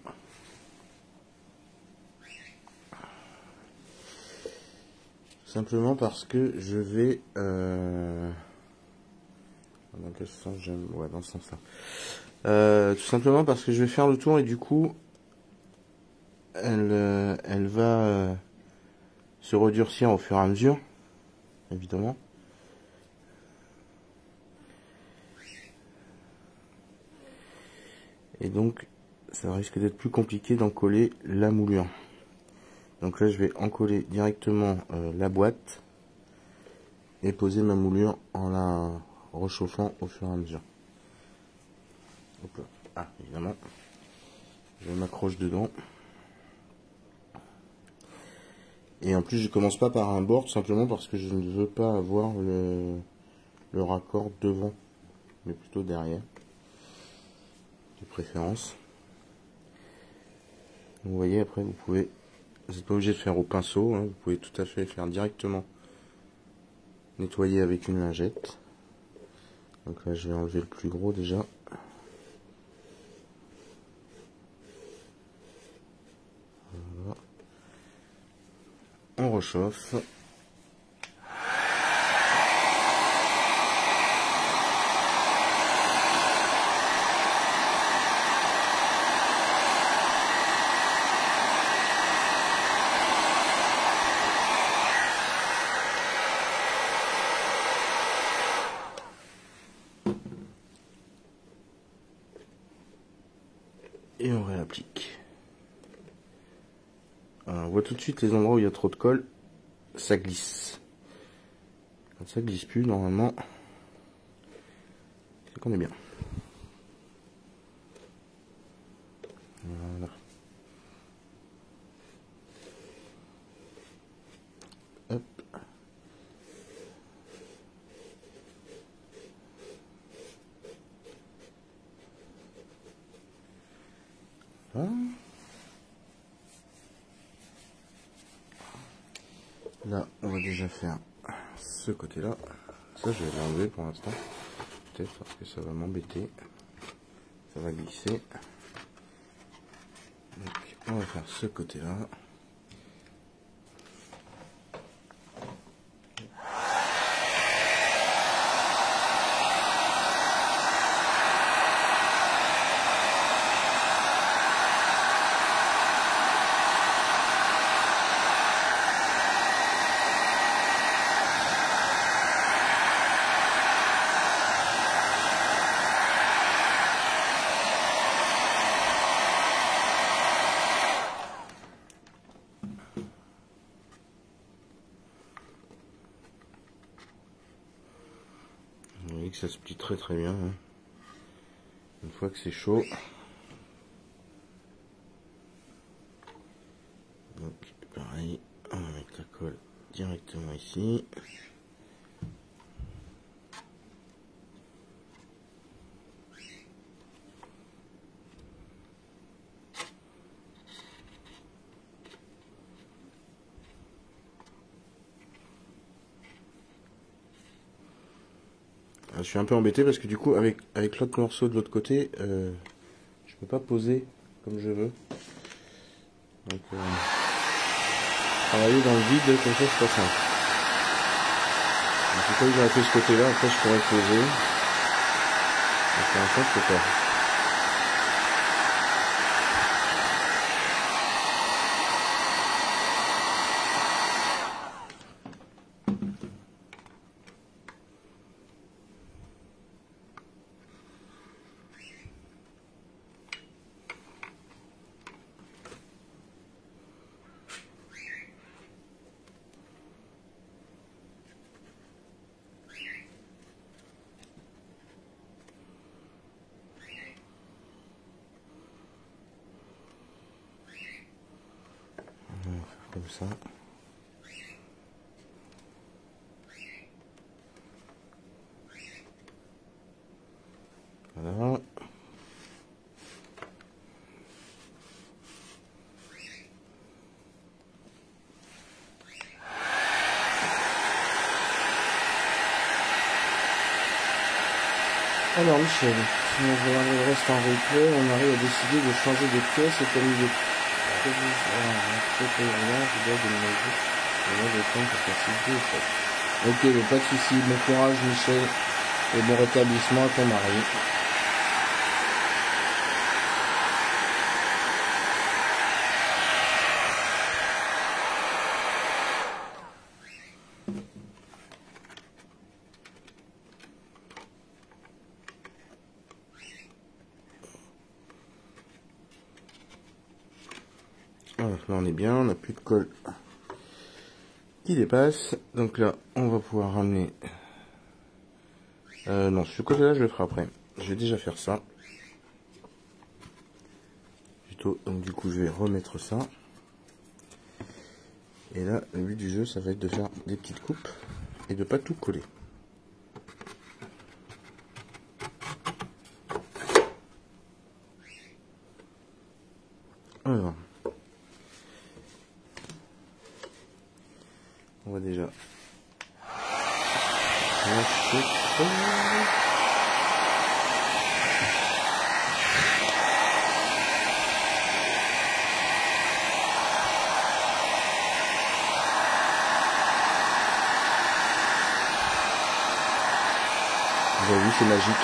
Simplement parce que je vais euh... dans quel sens j'aime, ouais, dans ce sens là, euh, tout simplement parce que je vais faire le tour et du coup elle euh, elle va euh, se redurcir au fur et à mesure, évidemment. Et donc ça risque d'être plus compliqué d'en coller la moulure. Donc là je vais encoller directement euh, la boîte et poser ma moulure en la réchauffant au fur et à mesure. Hop là. Ah, évidemment je m'accroche dedans. Et en plus je commence pas par un bord, tout simplement parce que je ne veux pas avoir le, le raccord devant, mais plutôt derrière, de préférence. Vous voyez, après vous pouvez, vous n'êtes pas obligé de faire au pinceau, hein, vous pouvez tout à fait faire directement, nettoyer avec une lingette. Donc là je vais enlever le plus gros déjà. Voilà. On réchauffe. Et on réapplique. Alors, on voit tout de suite les endroits où il y a trop de colle, ça glisse. Quand ça glisse plus, normalement, c'est qu'on est bien. Voilà. Hop. Voilà. là, on va déjà faire ce côté-là. Ça, je vais l'enlever pour l'instant. Peut-être parce que ça va m'embêter. Ça va glisser. Donc, on va faire ce côté-là. Vous voyez que ça se plie très très bien, hein. Une fois que c'est chaud. Donc pareil, on va mettre la colle directement ici. Je suis un peu embêté parce que du coup avec, avec l'autre morceau de l'autre côté, euh, je peux pas poser comme je veux. Donc euh, travailler dans le vide comme ça c'est pas simple. Donc quand j'aurais fait ce côté là, après je pourrais poser. Donc pour l'instant je peux pas. Comme ça. Voilà. Alors Michel, si on regarde le reste en replay, on arrive à décider de changer de pièce et comme il est prévu, voilà, très très bien, je dois déménager, on va le temps pour faciliter le fait. Ok, mais pas de soucis, bon courage Michel, et bon rétablissement à ton mari. Voilà, là on est bien, on n'a plus de colle qui dépasse. Donc là, on va pouvoir ramener... Euh, non, ce côté-là, je le ferai après. Je vais déjà faire ça. Plutôt, donc du coup, je vais remettre ça. Et là, le but du jeu, ça va être de faire des petites coupes et de pas tout coller. Alors, on va déjà lâcher. Vous avez vu, c'est magique.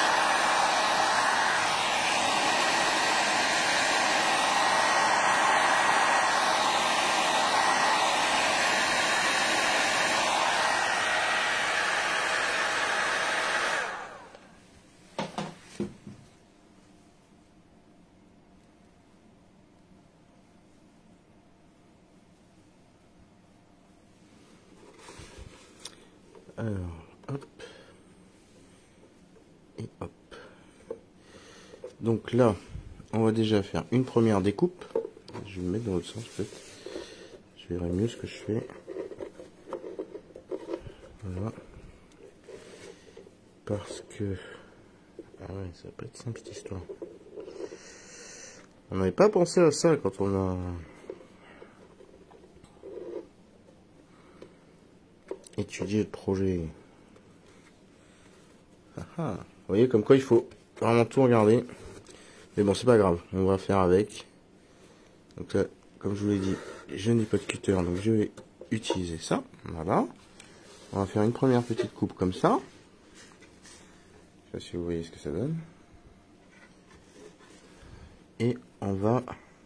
Alors, hop. Et hop. Donc là, on va déjà faire une première découpe. Je vais me mettre dans l'autre sens peut-être. Je verrai mieux ce que je fais. Voilà. Parce que... Ah ouais, ça va pas être simple cette histoire. On n'avait pas pensé à ça quand on a... étudier le projet. Ah ah. Vous voyez, comme quoi il faut vraiment tout regarder. Mais bon, c'est pas grave, on va faire avec. Donc là, comme je vous l'ai dit, je n'ai pas de cutter, donc je vais utiliser ça. Voilà. On va faire une première petite coupe comme ça. Je sais pas si vous voyez ce que ça donne. Et on va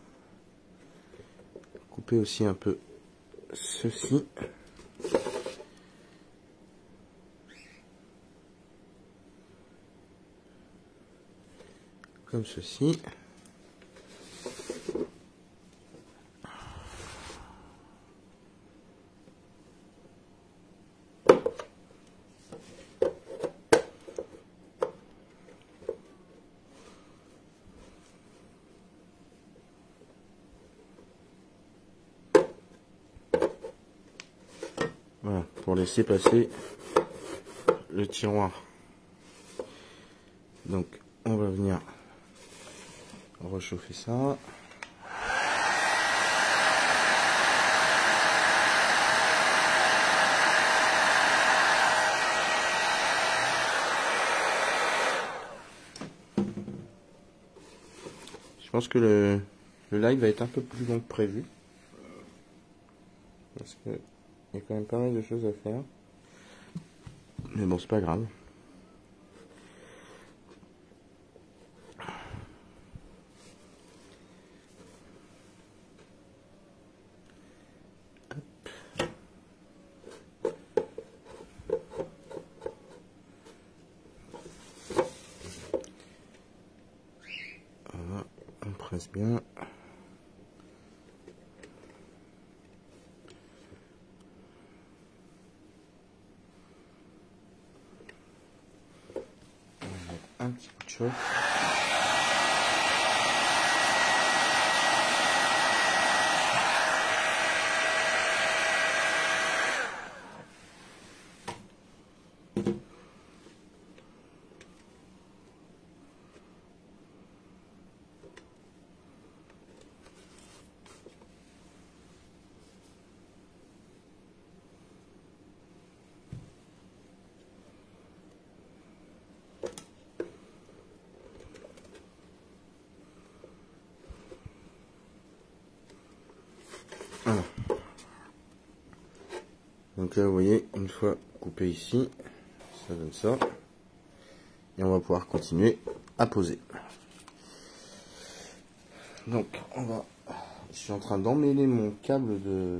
couper aussi un peu ceci. Comme ceci. Voilà, pour laisser passer le tiroir. Donc, on va venir rechauffer ça. Je pense que le, le live va être un peu plus long que prévu. Parce que il y a quand même pas mal de choses à faire. Mais bon, c'est pas grave. Voilà, on presse bien. Un petit coup de chauffe. Voilà. Donc là, vous voyez, une fois coupé ici, ça donne ça. Et on va pouvoir continuer à poser. Donc, on va... Je suis en train d'emmêler mon câble de...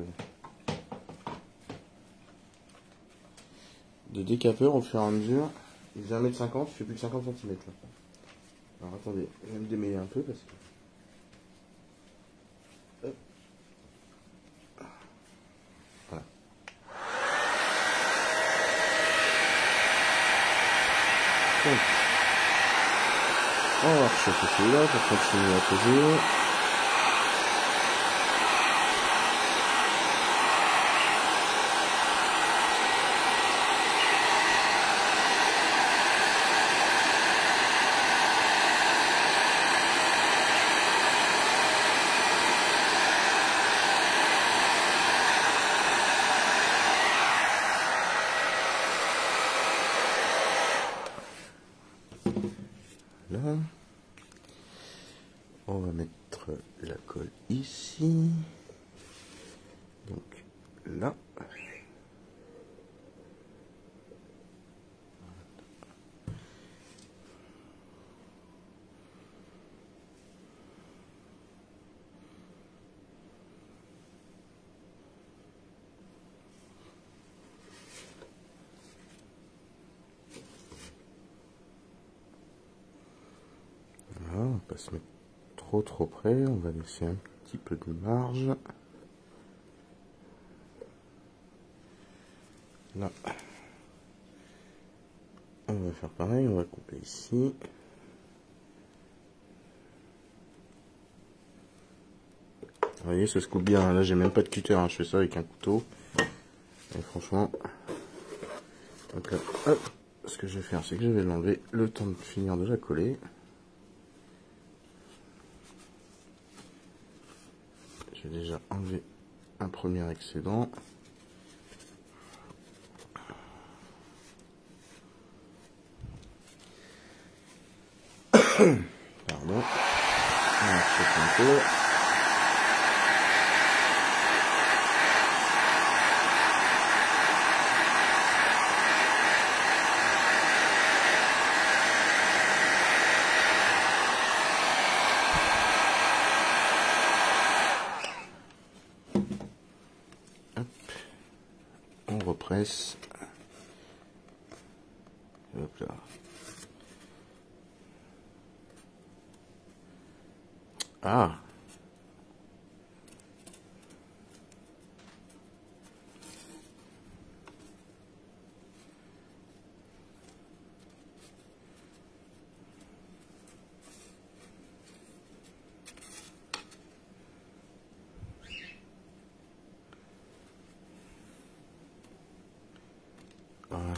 de décapeur au fur et à mesure. Il faisait un mètre cinquante, je fais plus de cinquante centimètres là. Alors attendez, je vais me démêler un peu parce que... Hop. Voilà. Donc, on va rechauffer celui-là pour continuer à poser. Là. On va mettre la colle ici. Donc là. Voilà, on va pas se mettre trop trop près, on va laisser un petit peu de marge. Là, on va faire pareil, on va couper ici. Vous voyez, ça se coupe bien. Là, j'ai même pas de cutter, hein. Je fais ça avec un couteau. Et franchement, donc là, hop, ce que je vais faire, c'est que je vais l'enlever le temps de finir de la coller. J'ai déjà enlevé un premier excédent. Pardon. On achète un peu. Hop. On represse. Hop là. Ah. Voilà.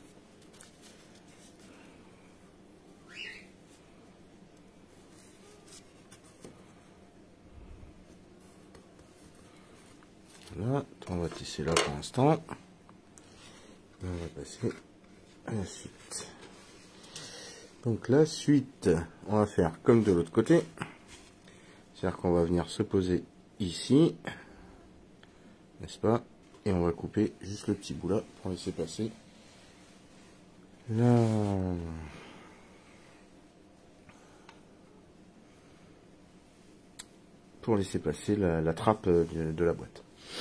Voilà, on va tisser là pour l'instant. On va passer à la suite. Donc la suite, on va faire comme de l'autre côté. C'est-à-dire qu'on va venir se poser ici, n'est-ce pas? Et on va couper juste le petit bout là pour laisser passer. Là. Pour laisser passer la, la trappe de, de la boîte.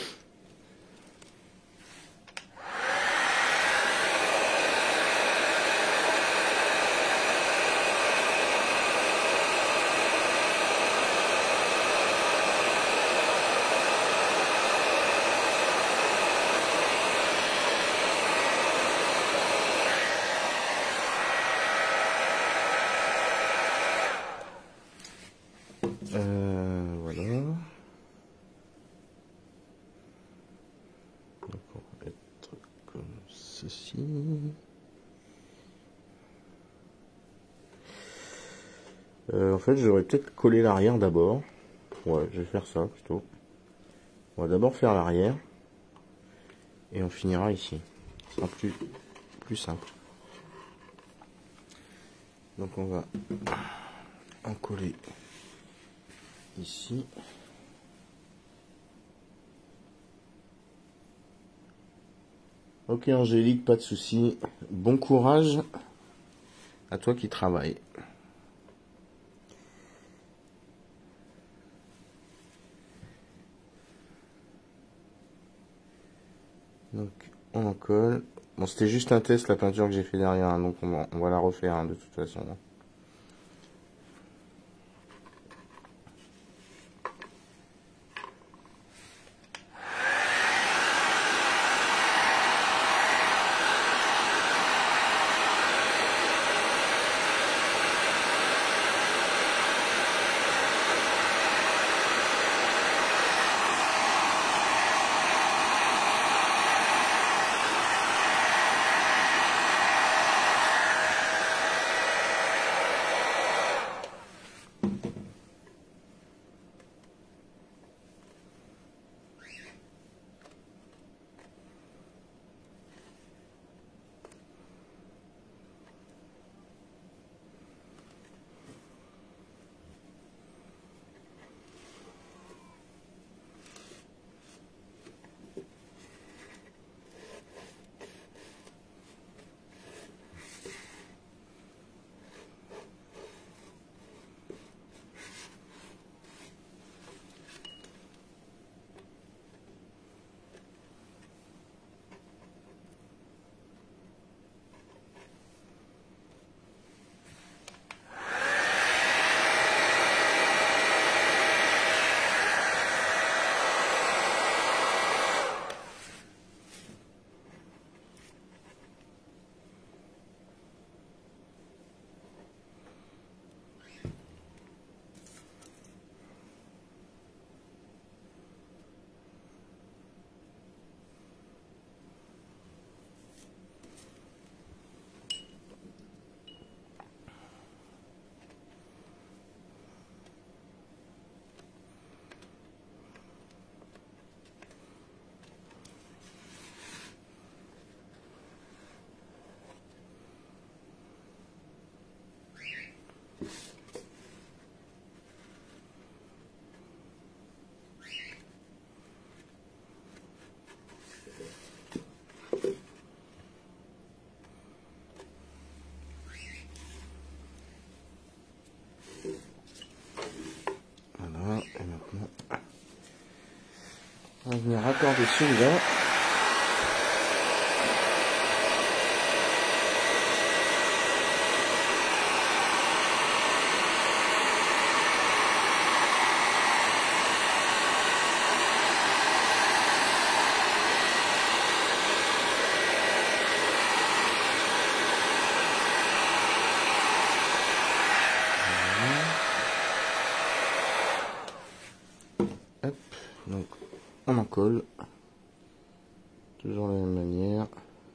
Euh, voilà. Donc on va être comme ceci. Euh, en fait, j'aurais peut-être collé l'arrière d'abord. Ouais, je vais faire ça plutôt. On va d'abord faire l'arrière. Et on finira ici. Ce sera plus, plus simple. Donc on va en coller ici. Ok Angélique, pas de souci. Bon courage à toi qui travaille. Donc on en colle. Bon, c'était juste un test la peinture que j'ai fait derrière, hein, donc on va, on va la refaire hein, de toute façon. Hein. venir raccorder celui-là. Hop, donc on en colle, toujours de la même manière.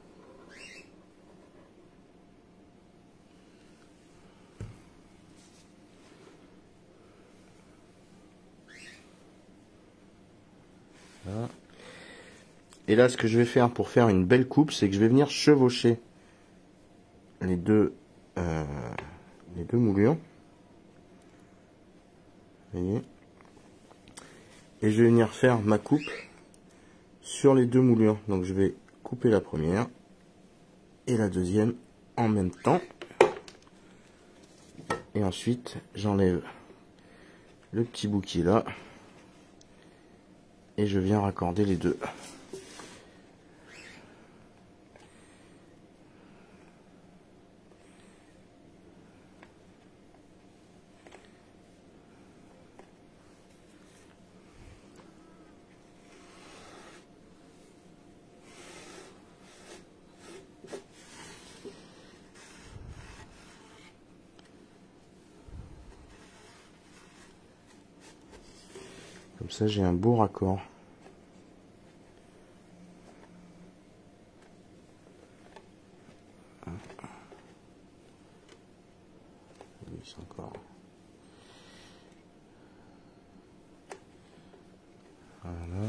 Voilà. Et là, ce que je vais faire pour faire une belle coupe, c'est que je vais venir chevaucher les deux, euh, les deux moulures. Vous voyez ? Et je vais venir faire ma coupe sur les deux moulures. Donc je vais couper la première et la deuxième en même temps. Et ensuite j'enlève le petit bout qui est là. Et je viens raccorder les deux. Comme ça, j'ai un beau raccord. Encore. Voilà.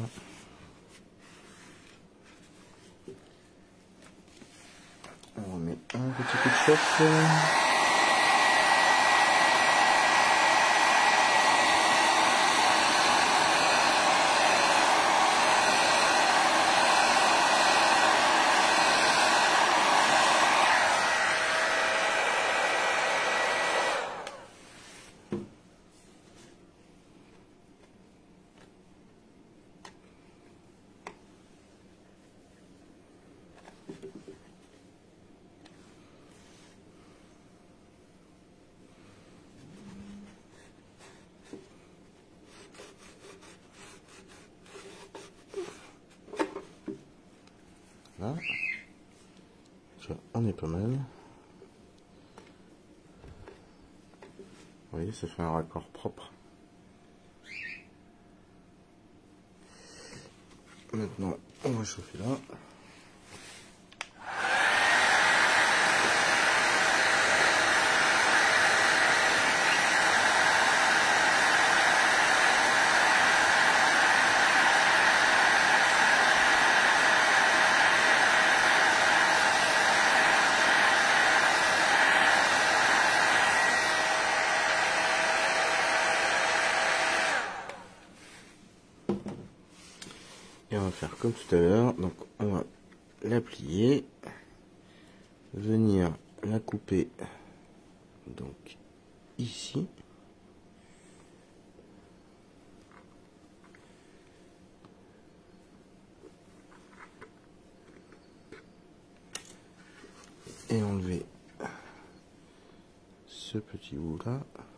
On remet un petit coup de chauffe. Là, on est pas mal. Vous voyez, ça fait un raccord propre. Maintenant, on va chauffer là. Et on va faire comme tout à l'heure, donc on va la plier, venir la couper donc ici. Et enlever ce petit bout là.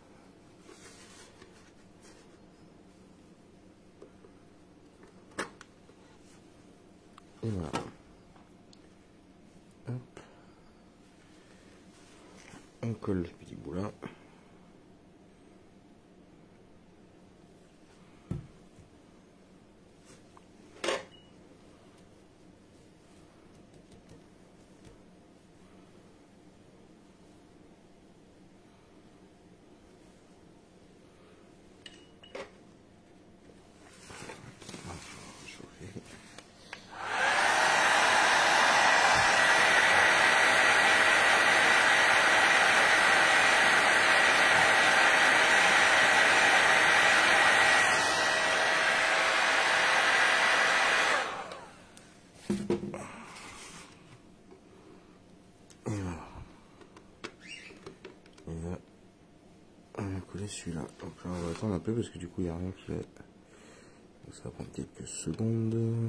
Et voilà. Hop. On colle le petit bout là. Celui-là. Donc là, on va attendre un peu parce que du coup, il n'y a rien qui va Ça va prendre quelques secondes.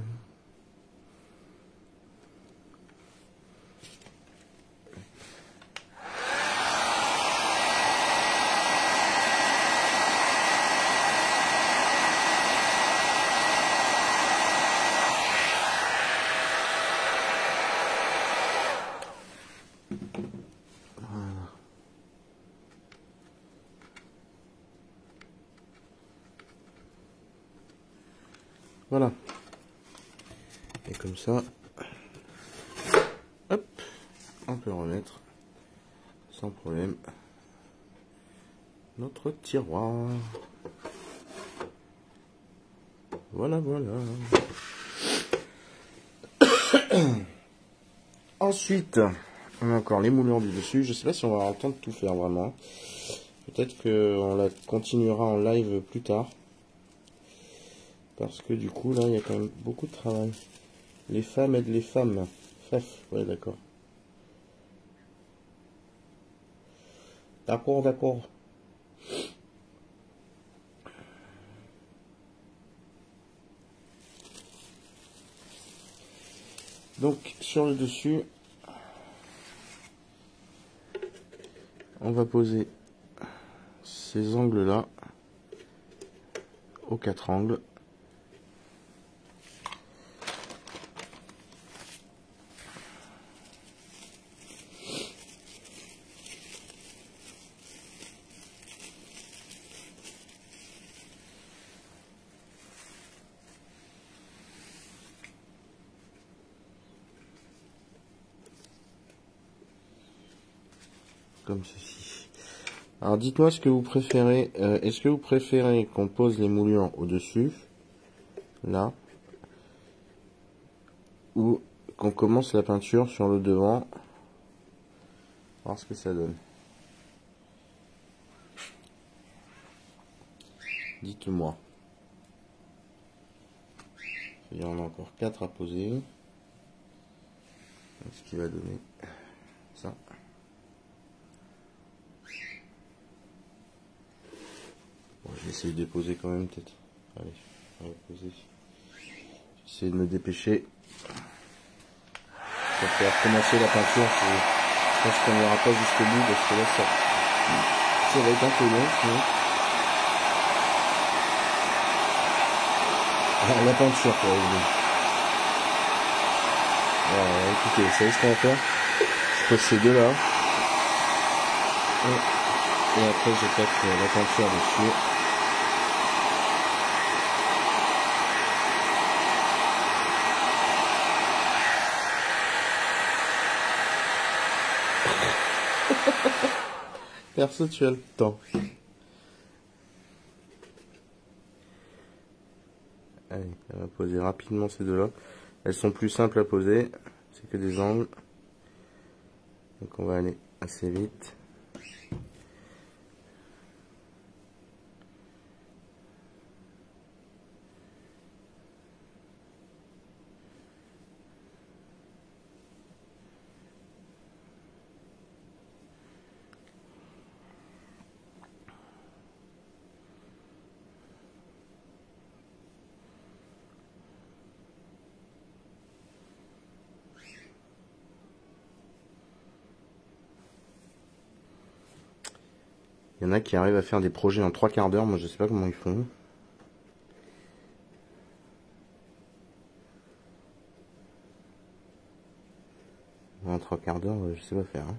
Voilà. Et comme ça, hop, on peut remettre sans problème notre tiroir. Voilà, voilà. Ensuite, on a encore les moulures du dessus. Je sais pas si on va avoir le temps de tout faire vraiment. Peut-être qu'on la continuera en live plus tard. Parce que du coup, là, il y a quand même beaucoup de travail. Les femmes aident les femmes. Faf, ouais, d'accord. D'accord, d'accord. Donc, sur le dessus, on va poser ces angles-là aux quatre angles. Comme ceci. Alors dites-moi ce que vous préférez. Euh, Est-ce que vous préférez qu'on pose les moulures au-dessus, là, ou qu'on commence la peinture sur le devant, voir ce que ça donne. Dites-moi. Il y en a encore quatre à poser. Ce qui va donner ça. Bon, je vais essayer de déposer quand même peut-être. Allez, on va poser. J'essaie de me dépêcher. Pour pouvoir commencer la peinture. Je pense qu'on n'ira pas jusqu'au bout parce que là ça, ça va être un peu long. Sinon. Ah, la peinture pour vous. Alors écoutez, vous savez ce qu'on va faire? Je pose ces deux là. Et, et après je tape la peinture dessus. Perso, tu as le temps. Allez, on va poser rapidement ces deux-là. Elles sont plus simples à poser. C'est que des angles. Donc on va aller assez vite. Il y en a qui arrivent à faire des projets en trois quarts d'heure. Moi, je sais pas comment ils font. En trois quarts d'heure, je sais pas faire. Hein.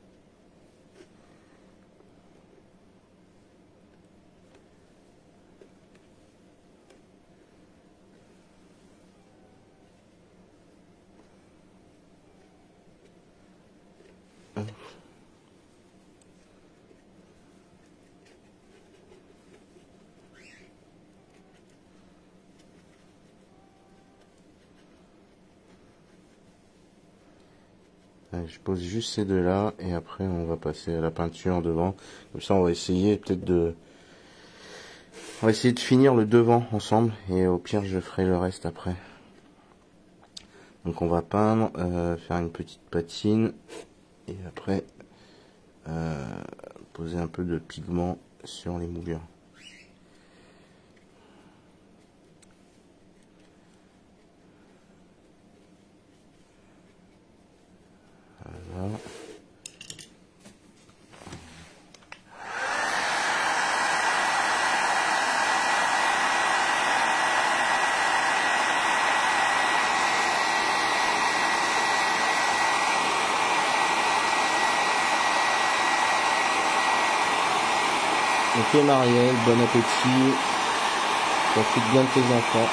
Allez, je pose juste ces deux là et après on va passer à la peinture devant. Comme ça on va essayer peut-être de... On va essayer de finir le devant ensemble et au pire je ferai le reste après. Donc on va peindre, euh, faire une petite patine et après euh, poser un peu de pigment sur les moulures. Voilà. Ok Marielle, bon appétit, profite bien de tes enfants.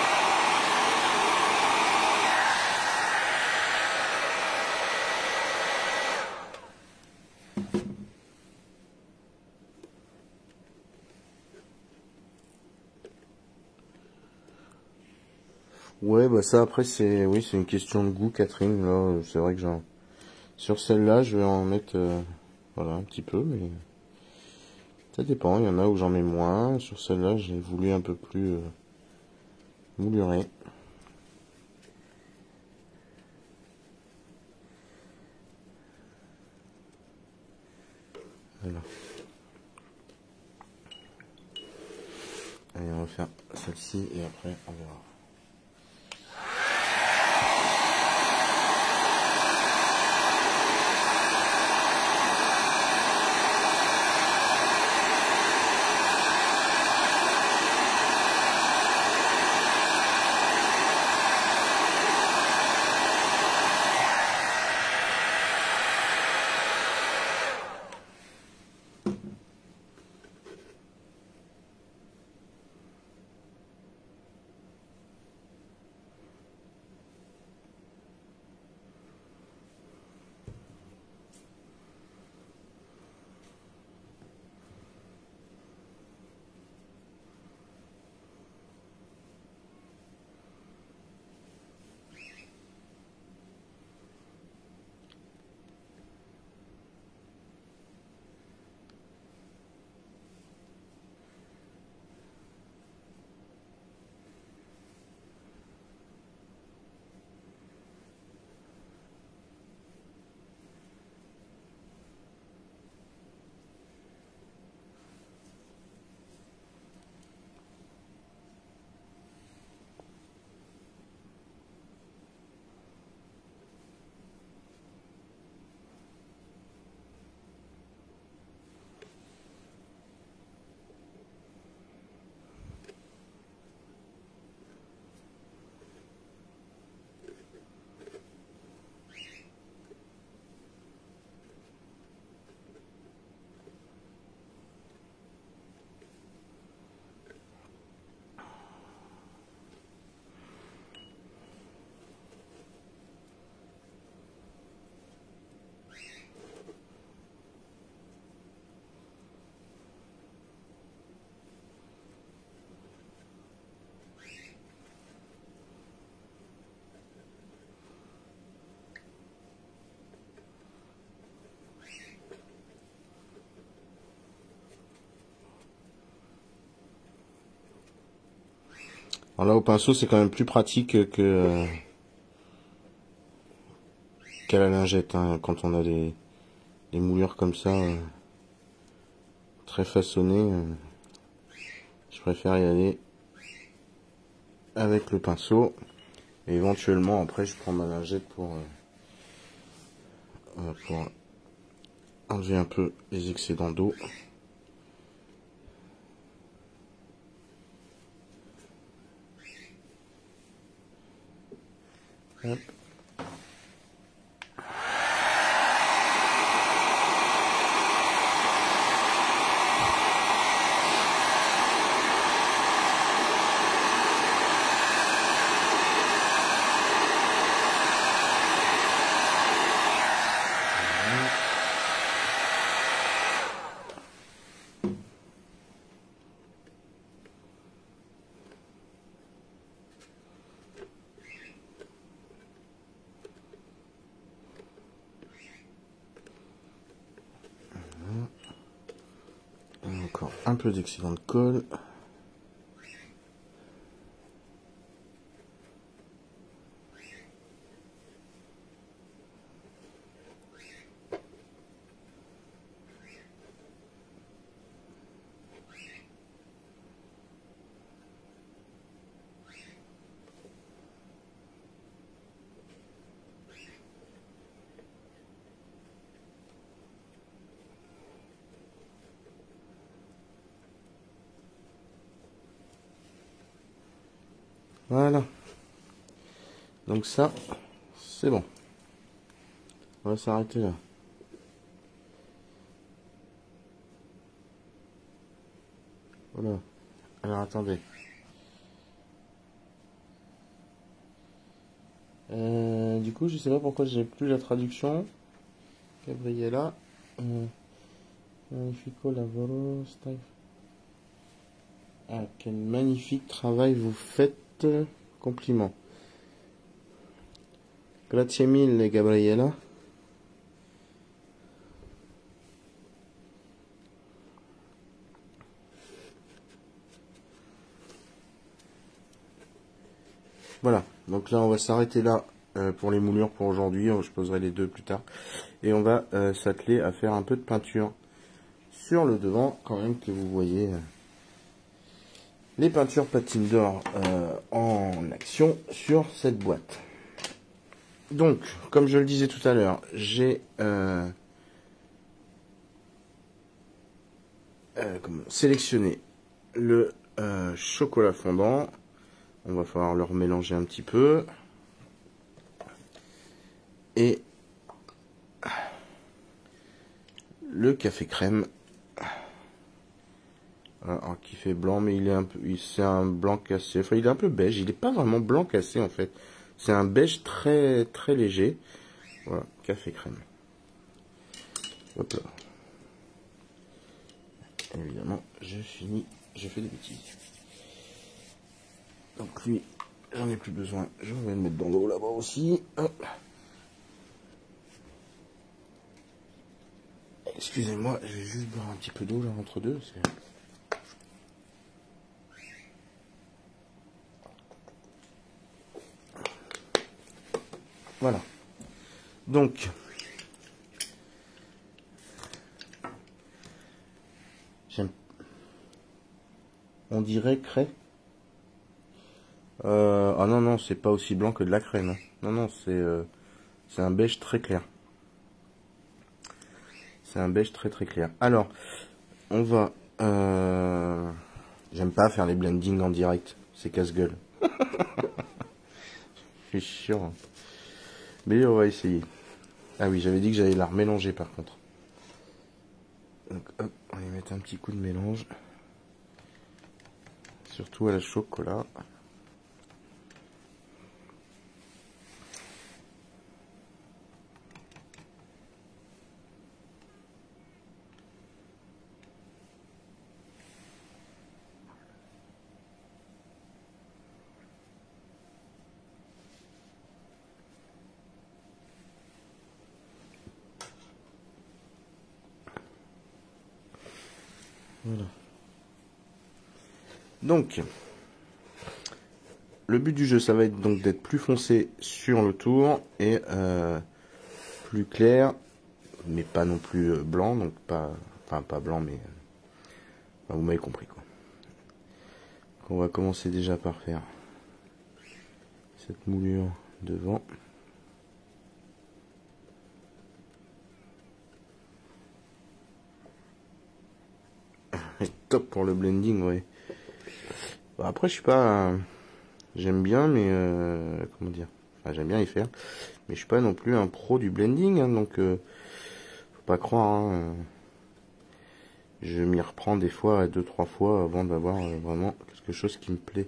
Ouais, bah ça après c'est, oui, c'est une question de goût, Catherine. Là, c'est vrai que j'en, sur celle-là, je vais en mettre, euh, voilà, un petit peu, mais ça dépend. Il y en a où j'en mets moins. Sur celle-là, j'ai voulu un peu plus euh, moulurer. Voilà. Allez, on va faire celle-ci et après on verra. Alors là, au pinceau, c'est quand même plus pratique que euh, qu'à la lingette, hein, quand on a des, des moulures comme ça, euh, très façonnées. Euh, je préfère y aller avec le pinceau. Et éventuellement, après, je prends ma lingette pour, euh, euh, pour enlever un peu les excédents d'eau. Hop. Encore un peu d'excédent de colle. Voilà. Donc ça, c'est bon. On va s'arrêter là. Voilà. Alors attendez. Euh, du coup, je sais pas pourquoi j'ai plus la traduction. Gabriella. Euh, magnifico lavoro, style. Ah, quel magnifique travail vous faites. Compliment. Grazie mille, Gabriella. Voilà, donc là on va s'arrêter là euh, pour les moulures pour aujourd'hui, je poserai les deux plus tard. Et on va euh, s'atteler à faire un peu de peinture sur le devant, quand même que vous voyez euh, les peintures patines d'or euh, en action sur cette boîte. Donc, comme je le disais tout à l'heure, j'ai euh, euh, sélectionné le euh, chocolat fondant. On va falloir le remélanger un petit peu. Et le café crème. Alors, qui fait blanc, mais il est un peu, c'est un blanc cassé. Enfin, il est un peu beige. Il n'est pas vraiment blanc cassé en fait. C'est un beige très très léger. Voilà, café crème. Hop là. Évidemment, je finis. Je fais des bêtises. Donc lui, j'en ai plus besoin. Je vais le mettre dans l'eau là-bas aussi. Hop. Excusez-moi, je vais juste boire un petit peu d'eau là entre deux. Voilà. Donc, j'aime. On dirait craie. Euh, ah non, non, c'est pas aussi blanc que de la crème. Hein. Non, non, c'est euh, c'est un beige très clair. C'est un beige très très clair. Alors, on va... Euh, j'aime pas faire les blendings en direct. C'est casse-gueule. Je suis sûr. Mais on va essayer. Ah oui, j'avais dit que j'allais la remélanger par contre. Donc hop, on va y mettre un petit coup de mélange. Surtout à la chocolat. Voilà. Donc, le but du jeu, ça va être donc d'être plus foncé sur le tour et euh, plus clair, mais pas non plus blanc, donc pas, enfin pas blanc, mais enfin, vous m'avez compris quoi. Donc, on va commencer déjà par faire cette moulure devant. Top pour le blending, ouais. Bon, après, je suis pas, euh, j'aime bien, mais euh, comment dire, enfin, j'aime bien y faire, mais je suis pas non plus un pro du blending, hein, donc euh, faut pas croire. Hein, je m'y reprends des fois, deux, trois fois, avant d'avoir euh, vraiment quelque chose qui me plaît.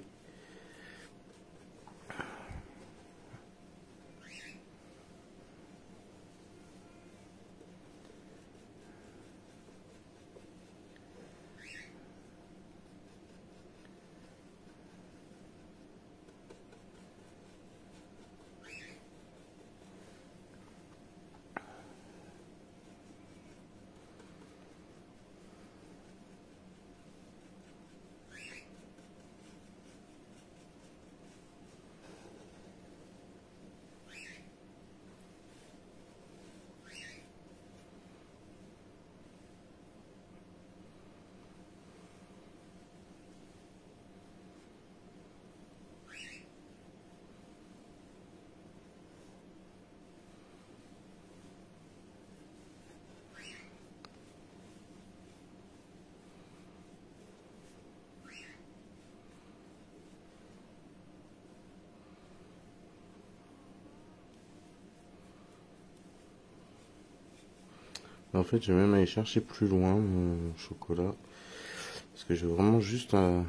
En fait, je vais même aller chercher plus loin mon chocolat. Parce que je veux vraiment juste un,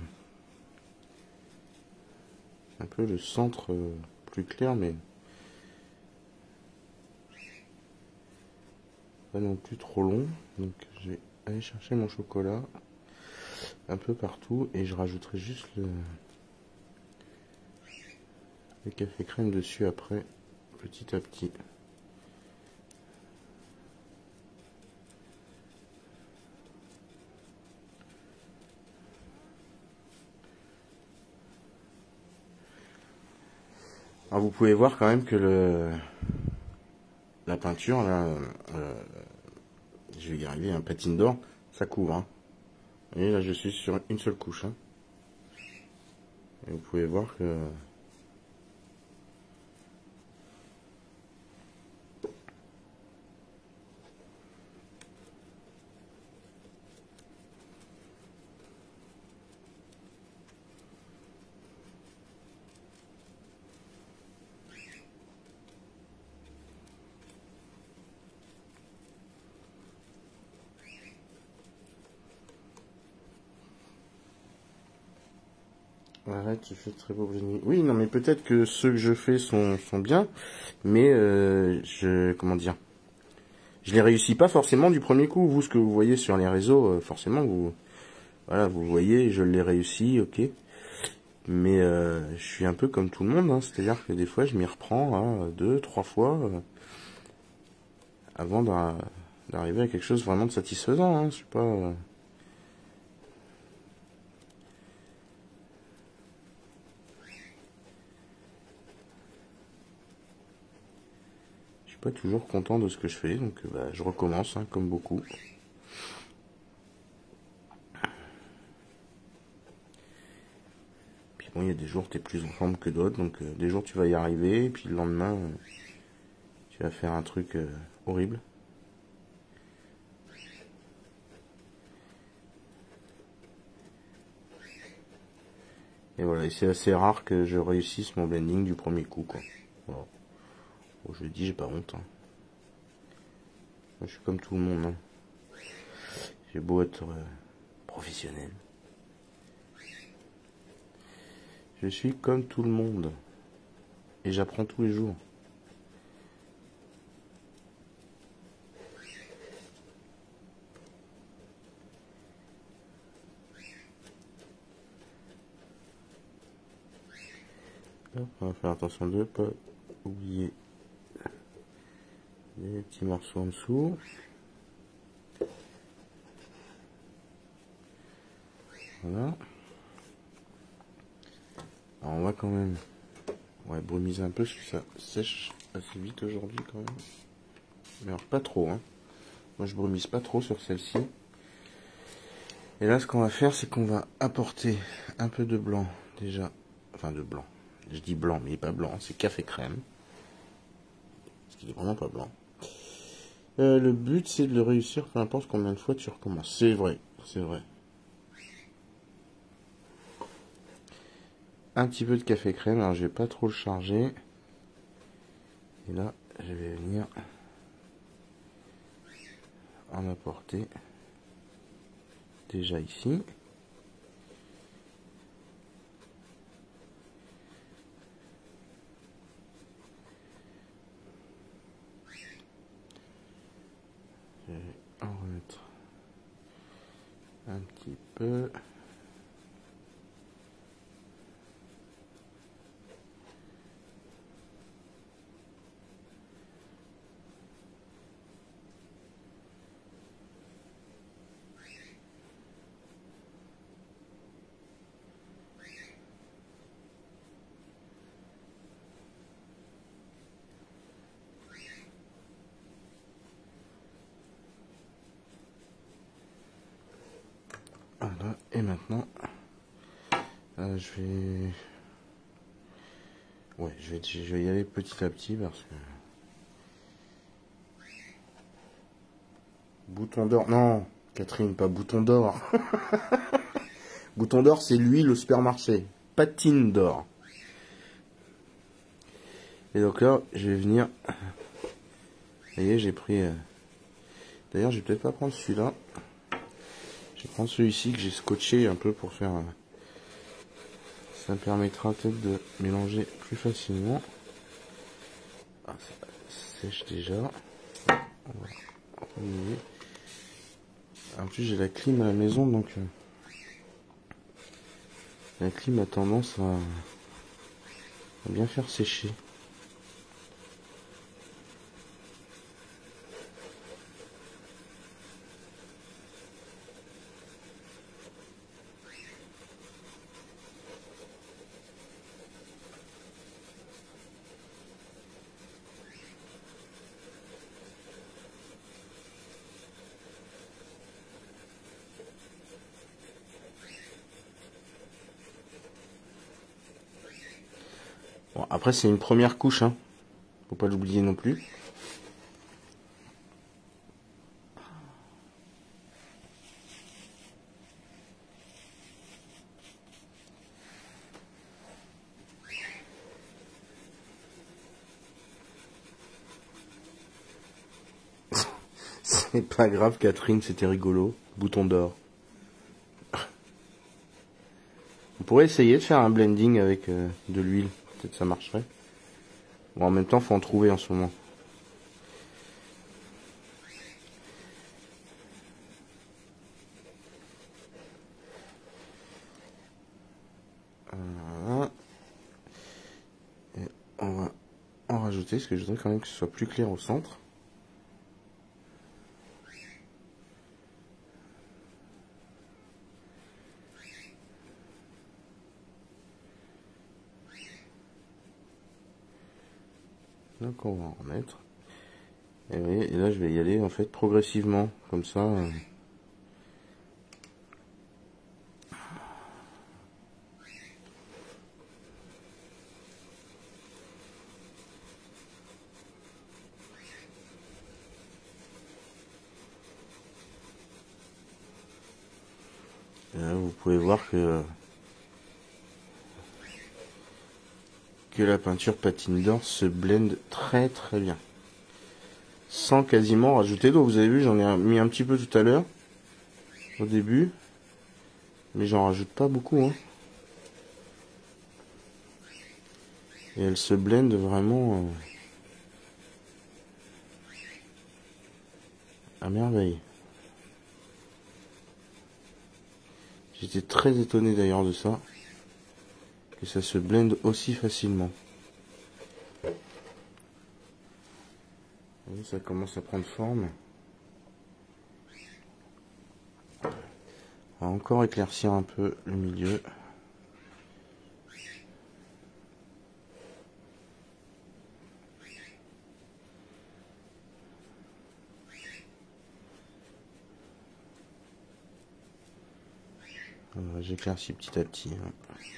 un peu le centre euh, plus clair, mais pas non plus trop long. Donc je vais aller chercher mon chocolat un peu partout et je rajouterai juste le, le café crème dessus après, petit à petit. Alors vous pouvez voir quand même que le la peinture là, euh, je vais y arriver, un patine d'or, ça couvre. Hein. Et là je suis sur une seule couche. Hein. Et vous pouvez voir que arrête, tu fais très beau blending. Oui, non, mais peut-être que ceux que je fais sont, sont bien, mais euh, je, comment dire, je les réussis pas forcément du premier coup. Vous, ce que vous voyez sur les réseaux, euh, forcément, vous, voilà, vous voyez, je l'ai réussi, ok. Mais euh, je suis un peu comme tout le monde, hein, c'est-à-dire que des fois, je m'y reprends hein, deux, trois fois euh, avant d'arriver à quelque chose vraiment de satisfaisant. Hein, je suis pas. Euh, pas toujours content de ce que je fais, donc bah, je recommence, hein, comme beaucoup. Puis bon, il y a des jours tu es plus en forme que d'autres, donc euh, des jours tu vas y arriver, et puis le lendemain, euh, tu vas faire un truc euh, horrible. Et voilà, et c'est assez rare que je réussisse mon blending du premier coup, quoi. Voilà. Bon, je le dis, j'ai pas honte. Hein. Moi, je suis comme tout le monde. Hein. J'ai beau être euh, professionnel. Je suis comme tout le monde. Et j'apprends tous les jours. Hop, on va faire attention de ne pas oublier les petits morceaux en dessous. Voilà. Alors on va quand même ouais, brumiser un peu parce que ça sèche assez vite aujourd'hui quand même. Mais alors pas trop. Hein. Moi je brumise pas trop sur celle-ci. Et là ce qu'on va faire c'est qu'on va apporter un peu de blanc déjà. Enfin de blanc. Je dis blanc mais il n'est pas blanc. C'est café crème. Parce qu'il est vraiment pas blanc. Euh, le but c'est de le réussir peu importe combien de fois tu recommences. C'est vrai. C'est vrai. Un petit peu de café crème, alors je vais pas trop le charger. Et là, je vais venir en apporter déjà ici. Je vais en remettre un petit peu. Voilà, et maintenant, euh, je vais... Ouais, je vais, je vais y aller petit à petit parce que... Bouton d'or, non, Catherine, pas bouton d'or. Bouton d'or, c'est l'huile au supermarché. Patine d'or. Et donc là, je vais venir... Vous voyez, j'ai pris... Euh... D'ailleurs, je vais peut-être pas prendre celui-là. Je vais prendre celui-ci que j'ai scotché un peu pour faire... Ça me permettra peut-être de mélanger plus facilement. Ah, ça sèche déjà. En plus, j'ai la clim à la maison, donc... Euh, la clim a tendance à, à bien faire sécher. Bon, après, c'est une première couche, hein. Faut pas l'oublier non plus. C'est pas grave, Catherine, c'était rigolo. Bouton d'or. On pourrait essayer de faire un blending avec euh, de l'huile. Peut-être ça marcherait. Bon, en même temps, faut en trouver en ce moment. Voilà. Et on va en rajouter, parce que je voudrais quand même que ce soit plus clair au centre. Donc on va en remettre. Et, oui, et là je vais y aller en fait progressivement, comme ça. Euh... Et là, vous pouvez voir que que la peinture patine d'or se blende très très bien. Sans quasiment rajouter d'eau. Vous avez vu, j'en ai mis un petit peu tout à l'heure, au début. Mais j'en rajoute pas beaucoup. Hein. Et elle se blende vraiment euh, à merveille. J'étais très étonné d'ailleurs de ça. Que ça se blende aussi facilement. Et ça commence à prendre forme. On va encore éclaircir un peu le milieu. J'éclaircis petit à petit. Hein.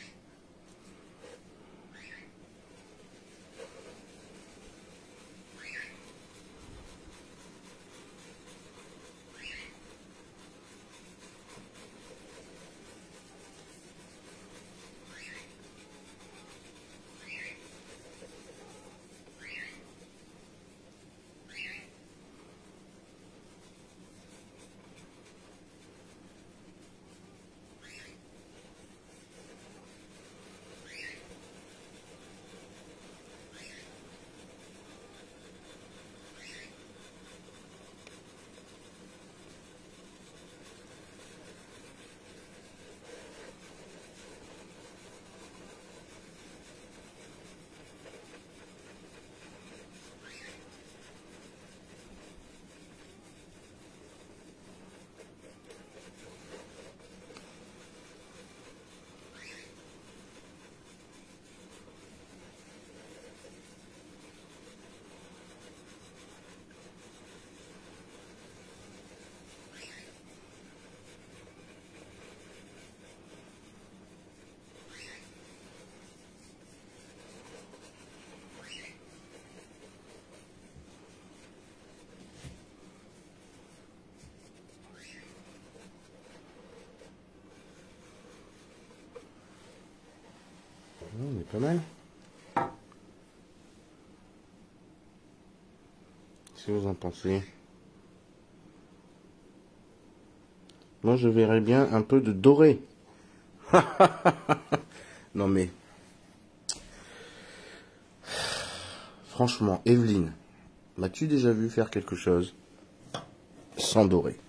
On est pas mal. Qu'est-ce que vous en pensez? Moi, je verrais bien un peu de doré. Non mais, franchement, Evelyne, m'as-tu déjà vu faire quelque chose sans doré?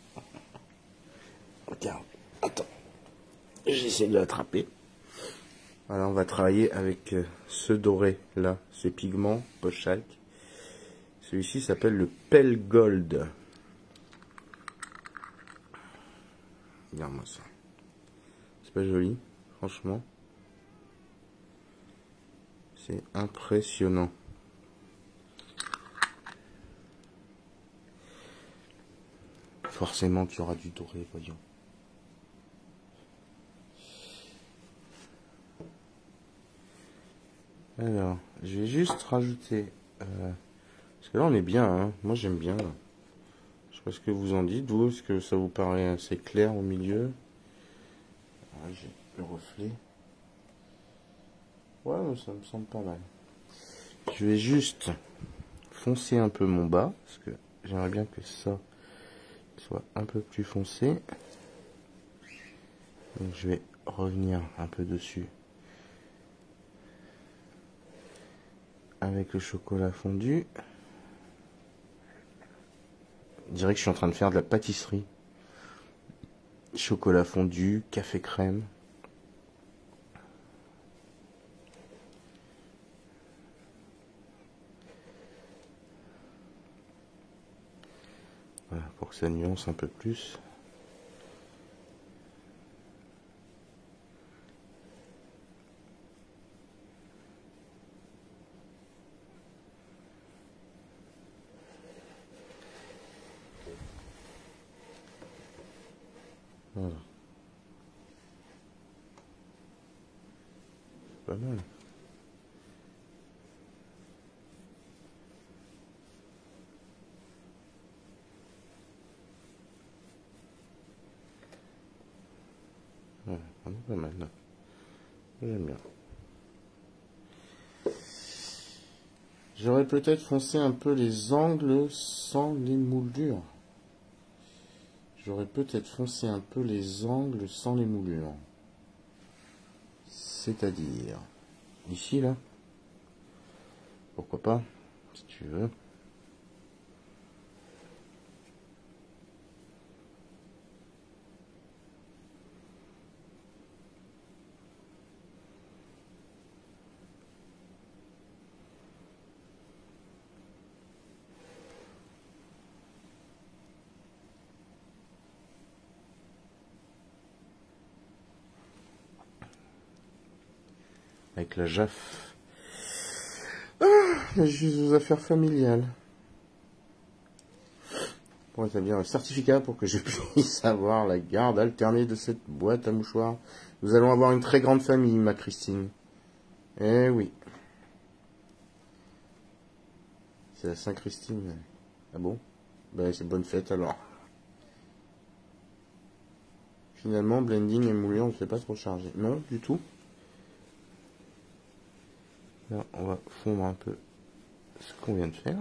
Regarde, attends, j'essaie de l'attraper. Alors, on va travailler avec ce doré là, ces pigments Poshak. Celui-ci s'appelle le Pale Gold. Regarde-moi ça. C'est pas joli, franchement. C'est impressionnant. Forcément, tu auras du doré, voyons. Alors, je vais juste rajouter... Euh, parce que là, on est bien, hein. Moi, j'aime bien. Là. Je sais pas ce que vous en dites, vous. Est-ce que ça vous paraît assez clair au milieu? Ah, j'ai le reflet. Ouais, mais ça me semble pas mal. Je vais juste foncer un peu mon bas, parce que j'aimerais bien que ça soit un peu plus foncé. Donc, je vais revenir un peu dessus. Avec le chocolat fondu. Je dirais que je suis en train de faire de la pâtisserie. Chocolat fondu, café crème. Voilà, pour que ça nuance un peu plus. Voilà. Pas mal. Voilà, on est pas mal là. J'aime bien. J'aurais peut-être foncé un peu les angles sans les moulures. J'aurais peut-être foncé un peu les angles sans les moulures. C'est-à-dire, ici là. Pourquoi pas, si tu veux. Avec la J A F. Ah, la juge aux affaires familiales. Pour établir un certificat pour que je puisse avoir la garde alternée de cette boîte à mouchoirs. Nous allons avoir une très grande famille, ma Christine. Eh oui. C'est la Saint-Christine. Ah bon? Ben c'est bonne fête alors. Finalement, blending et moulure, on ne fait pas trop charger. Non, du tout. Là, on va fondre un peu ce qu'on vient de faire.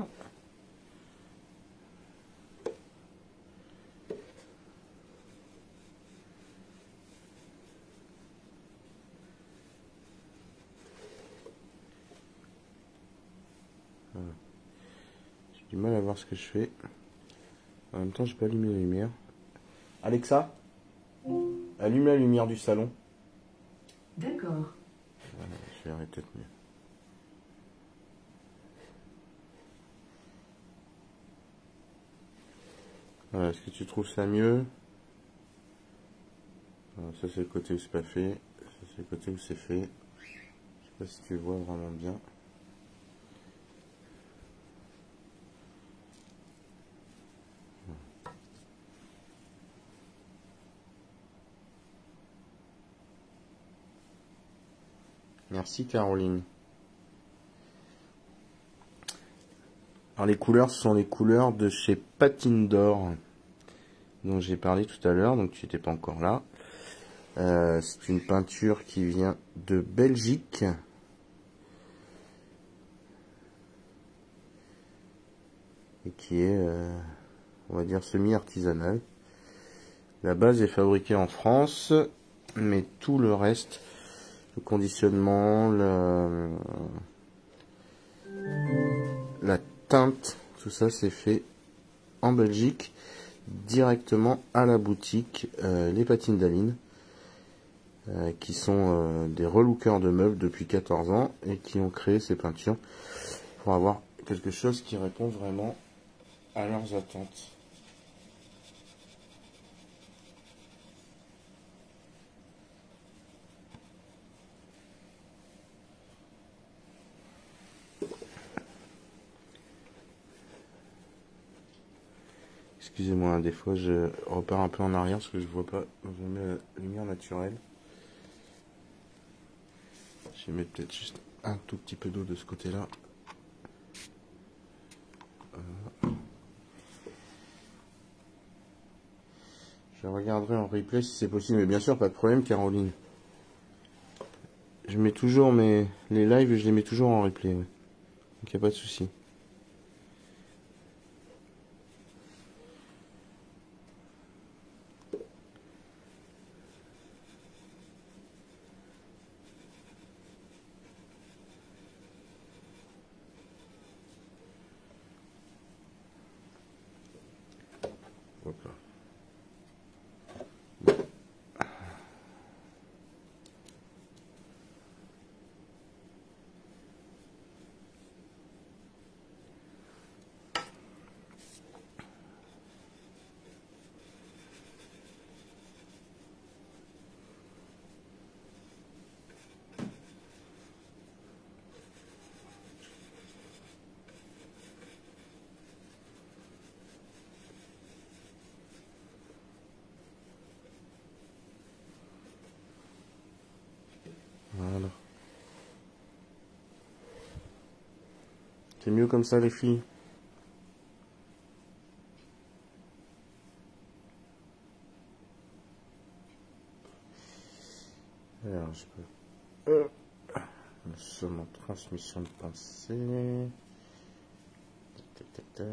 Voilà. J'ai du mal à voir ce que je fais. En même temps, j'ai pas allumé la lumière. Alexa, allume la lumière du salon. D'accord. Voilà, je vais arrêter peut-être mieux. Voilà, est-ce que tu trouves ça mieux? Voilà, ça c'est le côté où c'est pas fait. Ça c'est le côté où c'est fait. Je sais pas si tu vois vraiment bien. Merci Caroline. Alors les couleurs, ce sont les couleurs de chez Patine d'Or, dont j'ai parlé tout à l'heure, donc tu n'étais pas encore là. Euh, c'est une peinture qui vient de Belgique. Et qui est, euh, on va dire, semi-artisanale. La base est fabriquée en France, mais tout le reste, le conditionnement, la, la teinte, tout ça c'est fait en Belgique, directement à la boutique euh, Les Patines d'Aline, euh, qui sont euh, des relookers de meubles depuis quatorze ans et qui ont créé ces peintures pour avoir quelque chose qui répond vraiment à leurs attentes. Excusez-moi, des fois je repars un peu en arrière parce que je vois pas, je mets la lumière naturelle. Je vais mettre peut-être juste un tout petit peu d'eau de ce côté-là. Je regarderai en replay si c'est possible, mais bien sûr, pas de problème, Caroline. Je mets toujours mes les lives, je les mets toujours en replay, ouais. Donc il n'y a pas de souci. Hop là. Voilà. C'est mieux comme ça, les filles. Alors, je peux... Euh, nous sommes en transmission de pensée. Tac, tac, tac.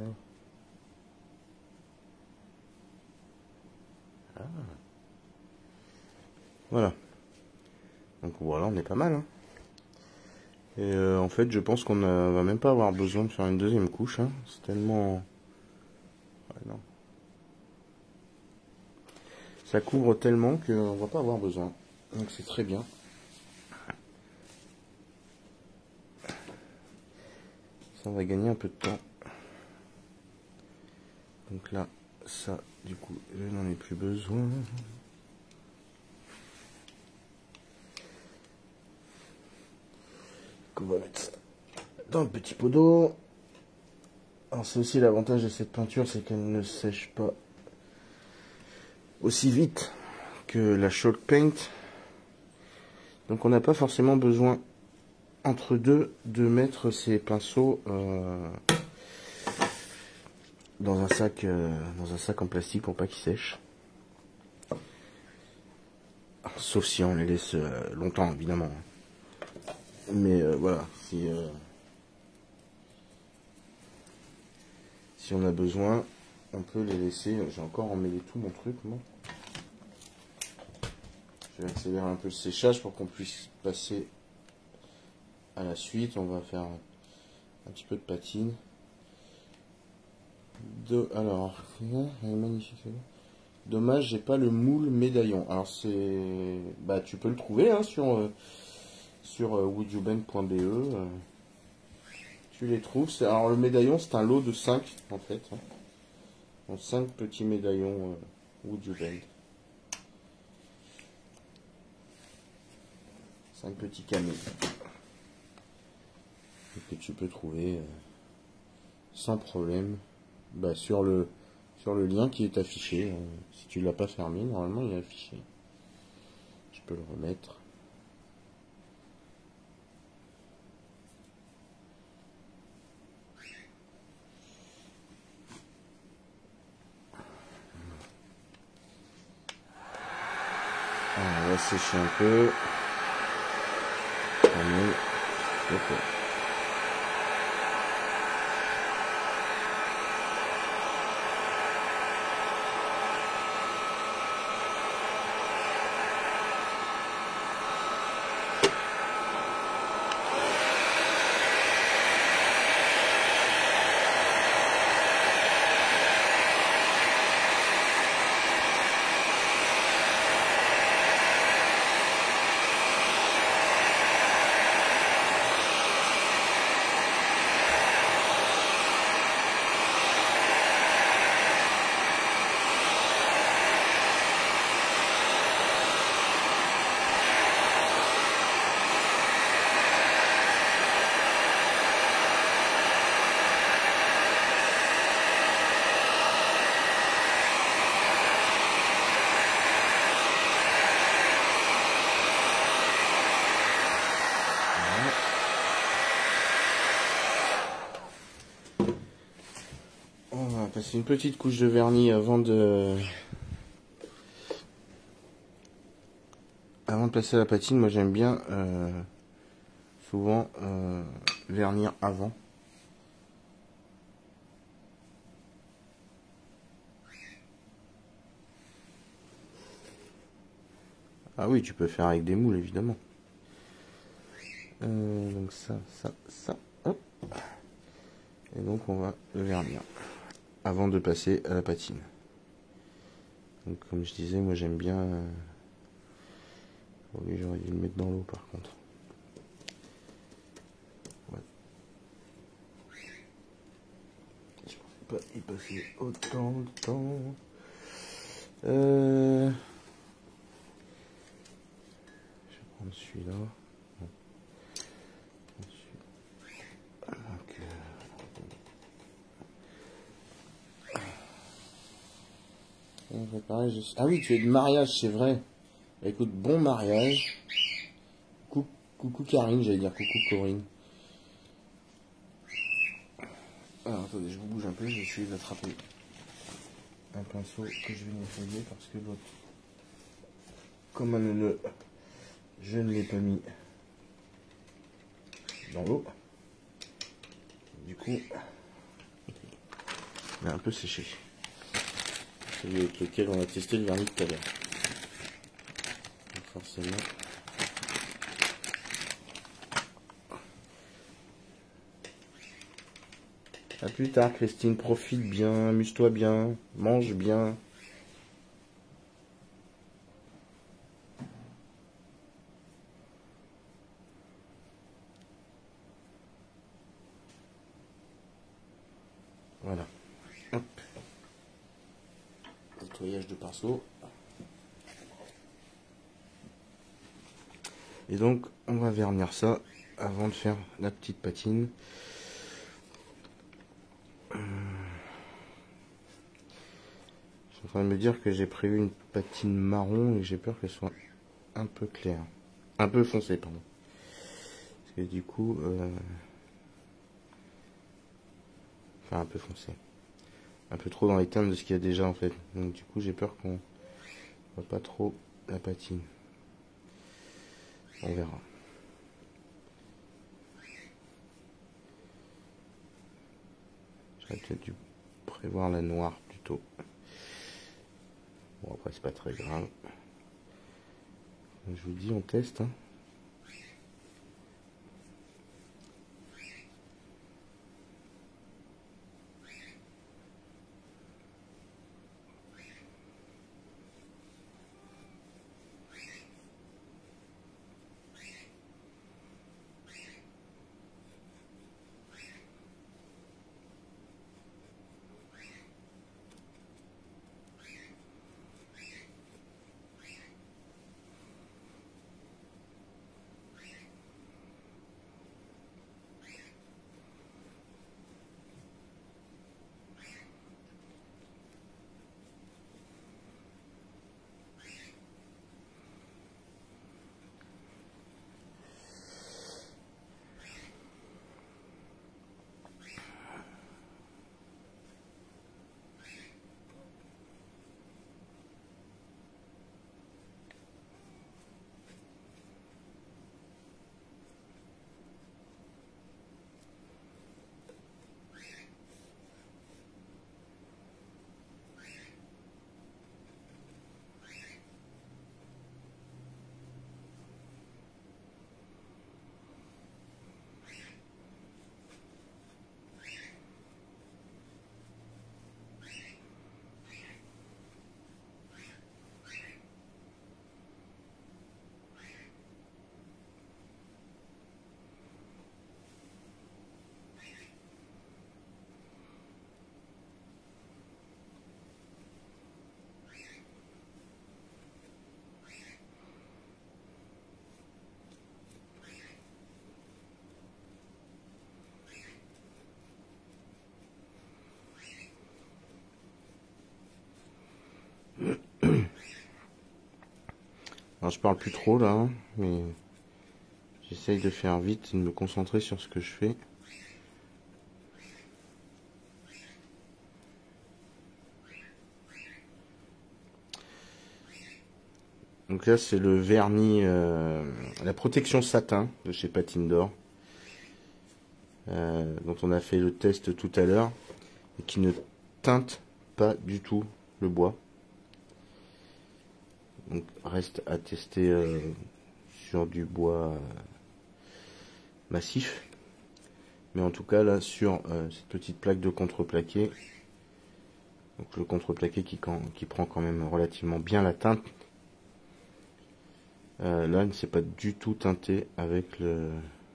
Ah. Voilà. Donc voilà, on est pas mal. Hein. Et euh, en fait, je pense qu'on ne va même pas avoir besoin de faire une deuxième couche. Hein. C'est tellement... Ouais, non. Ça couvre tellement qu'on va pas avoir besoin. Donc c'est très bien. Ça, on va gagner un peu de temps. Donc là, ça, du coup, je n'en ai plus besoin. On va mettre ça dans le petit pot d'eau. Alors c'est aussi l'avantage de cette peinture, c'est qu'elle ne sèche pas aussi vite que la chalk paint. Donc on n'a pas forcément besoin entre deux de mettre ces pinceaux euh, dans un sac euh, dans un sac en plastique pour pas qu'ils sèchent. Sauf si on les laisse euh, longtemps, évidemment. Mais euh, voilà, si, euh, si on a besoin, on peut les laisser. J'ai encore emmêlé tout mon truc, moi. Je vais accélérer un peu le séchage pour qu'on puisse passer à la suite. On va faire un petit peu de patine. De, alors, elle est magnifique. Dommage, j'ai pas le moule médaillon. Alors c'est, bah tu peux le trouver hein, sur euh, sur euh, wood you bend point b e. Euh, tu les trouves. Alors le médaillon, c'est un lot de cinq en fait. Hein. Donc cinq petits médaillons euh, wood you bend. cinq petits camés que tu peux trouver euh, sans problème bah, sur le sur le lien qui est affiché. Euh, si tu l'as pas fermé, normalement il est affiché. Je peux le remettre. Alors, on va sécher un peu. Okay. passer une petite couche de vernis avant de avant de passer à la patine. Moi j'aime bien euh, souvent euh, vernir avant. Ah oui, tu peux faire avec des moules évidemment. Euh, donc ça, ça, ça, hop. Et donc on va le vernir avant de passer à la patine. Donc comme je disais, moi j'aime bien... Euh... Oui, j'aurais dû le mettre dans l'eau par contre. Ouais. Je pensais pas y passer autant de temps. Euh... Je vais prendre celui-là. Ah oui, tu es de mariage, c'est vrai. Écoute, bon mariage. Coucou, coucou Karine, j'allais dire coucou Corinne. Alors attendez, je vous bouge un peu, je vais essayer d'attraper un pinceau que je vais nettoyer parce que l'autre, comme un nœud, je ne l'ai pas mis dans l'eau. Du coup, il a un peu séché. Celui avec lequel on a testé le vernis tout à l'heure. Donc forcément. A plus tard Christine, profite bien, amuse-toi bien, mange bien. Voilà. Hop. Nettoyage de pinceau. Et donc on va vernir ça avant de faire la petite patine. Je suis en train de me dire que j'ai prévu une patine marron et j'ai peur qu'elle soit un peu claire. Un peu foncée, pardon. Parce que du coup... Euh... Enfin, un peu foncé. Un peu trop dans les teintes de ce qu'il y a déjà en fait. Donc du coup j'ai peur qu'on voit pas trop la patine. On verra. J'aurais peut-être dû prévoir la noire plutôt. Bon après c'est pas très grave. Je vous dis on teste. Hein. Alors je parle plus trop là, hein, mais j'essaye de faire vite et de me concentrer sur ce que je fais. Donc là c'est le vernis, euh, la protection satin de chez Patine d'Or, euh, dont on a fait le test tout à l'heure, et qui ne teinte pas du tout le bois. Donc reste à tester euh, sur du bois euh, massif. Mais en tout cas là sur euh, cette petite plaque de contreplaqué, donc le contreplaqué qui, qui prend quand même relativement bien la teinte, euh, là il ne s'est pas du tout teinté avec le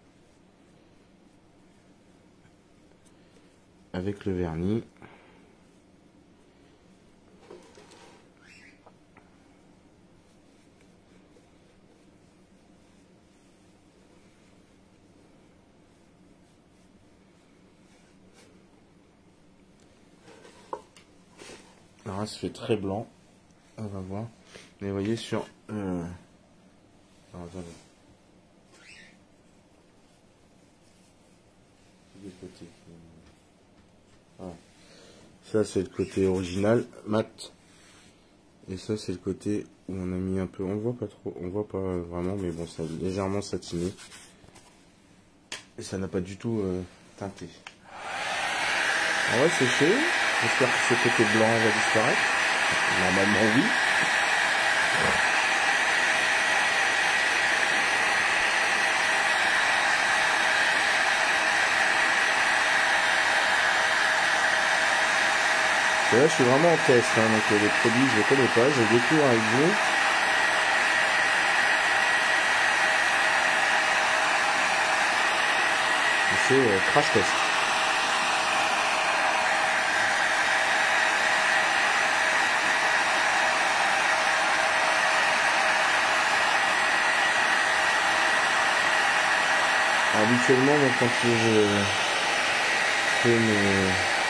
avec le vernis. Alors là, ça fait très blanc, on va voir. Mais vous voyez sur... Euh... Alors, attendez. Des côtés. Voilà. Ça c'est le côté original, mat. Et ça c'est le côté où on a mis un peu... On voit pas trop, on voit pas vraiment, mais bon, ça a légèrement satiné. Et ça n'a pas du tout euh, teinté. On va sécher. J'espère que ce côté blanc va disparaître. Normalement oui. Et là je suis vraiment en test, hein, donc euh, les produits je les connais pas, je les découvre avec vous. Et c'est euh, crash test. Habituellement, moi, quand je fais mes...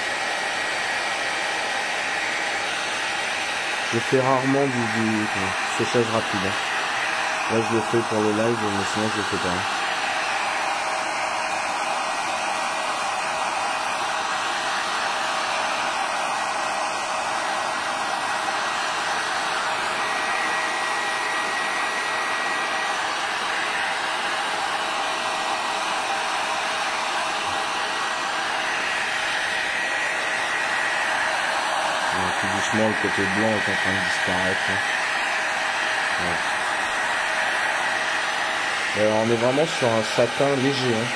Je fais rarement du, du séchage rapide. Là, je le fais pour le live, mais sinon, je le fais pas. Tout doucement, le côté blanc est en train de disparaître. Ouais. Alors, on est vraiment sur un satin léger. Hein.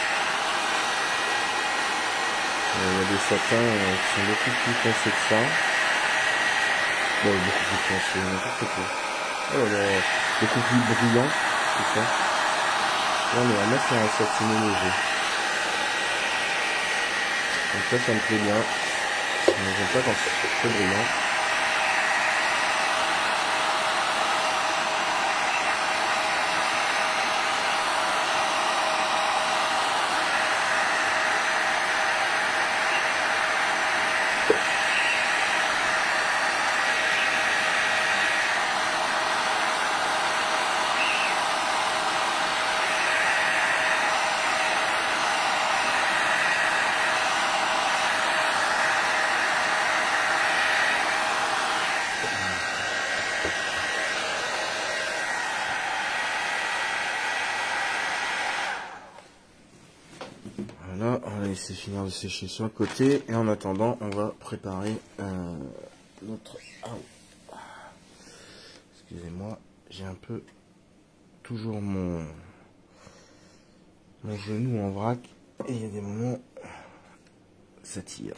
Il y a des satins euh, qui sont beaucoup plus foncés que ça. Bon, beaucoup plus foncés, n'importe quoi. Oh là là, beaucoup plus brillant, tout ça. Là, on est vraiment sur un satiné léger. Donc ça, ça me plaît bien. Mais j'aime pas quand c'est trop brillant. Voilà, on va laisser finir de sécher sur le côté. Et en attendant, on va préparer euh, notre... Oh. Excusez-moi, j'ai un peu toujours mon... mon genou en vrac. Et il y a des moments, ça tire.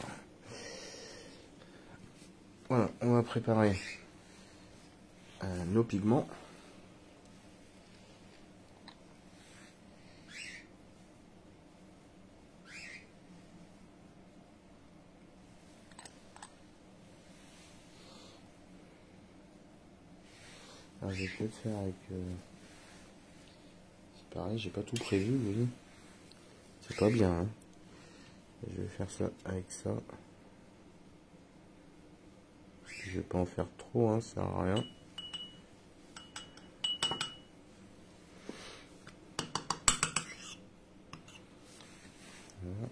Voilà, on va préparer euh, nos pigments. Alors, je vais peut-être faire avec... Euh... C'est pareil, j'ai pas tout prévu, vous voyez. C'est pas bien, hein. Je vais faire ça avec ça. Je vais pas en faire trop, hein, ça sert à rien. Voilà.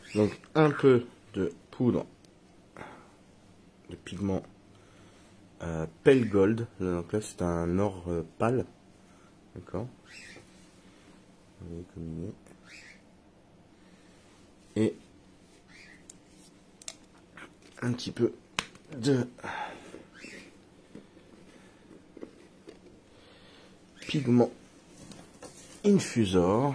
Donc un peu de poudre de pigment euh, Pale Gold. Donc là c'est un or euh, pâle. D'accord. Vous voyez comme il est. Et un petit peu de pigment Infusor.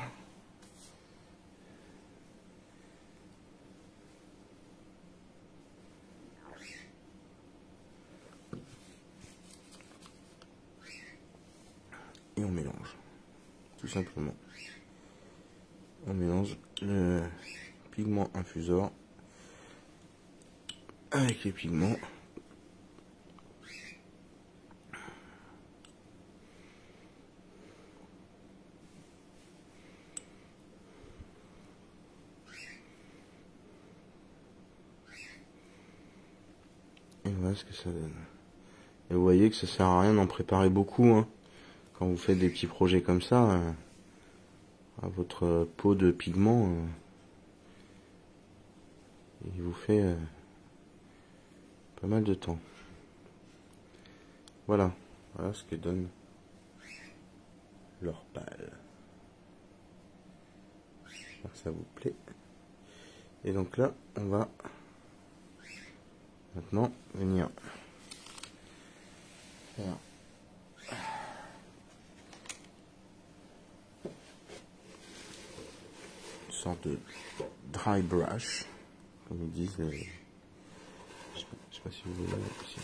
Et on mélange, tout simplement. On mélange le pigment Infusor avec les pigments. Et voilà ce que ça donne. Et vous voyez que ça sert à rien d'en préparer beaucoup, hein. Quand vous faites des petits projets comme ça, euh, à votre pot de pigment, euh, il vous fait euh, pas mal de temps. Voilà, voilà ce que donne l'or pâle. J'espère que ça vous plaît. Et donc là, on va maintenant venir faire une sorte de dry brush, comme ils disent. Euh, je sais pas, je sais pas si vous voyez aussi.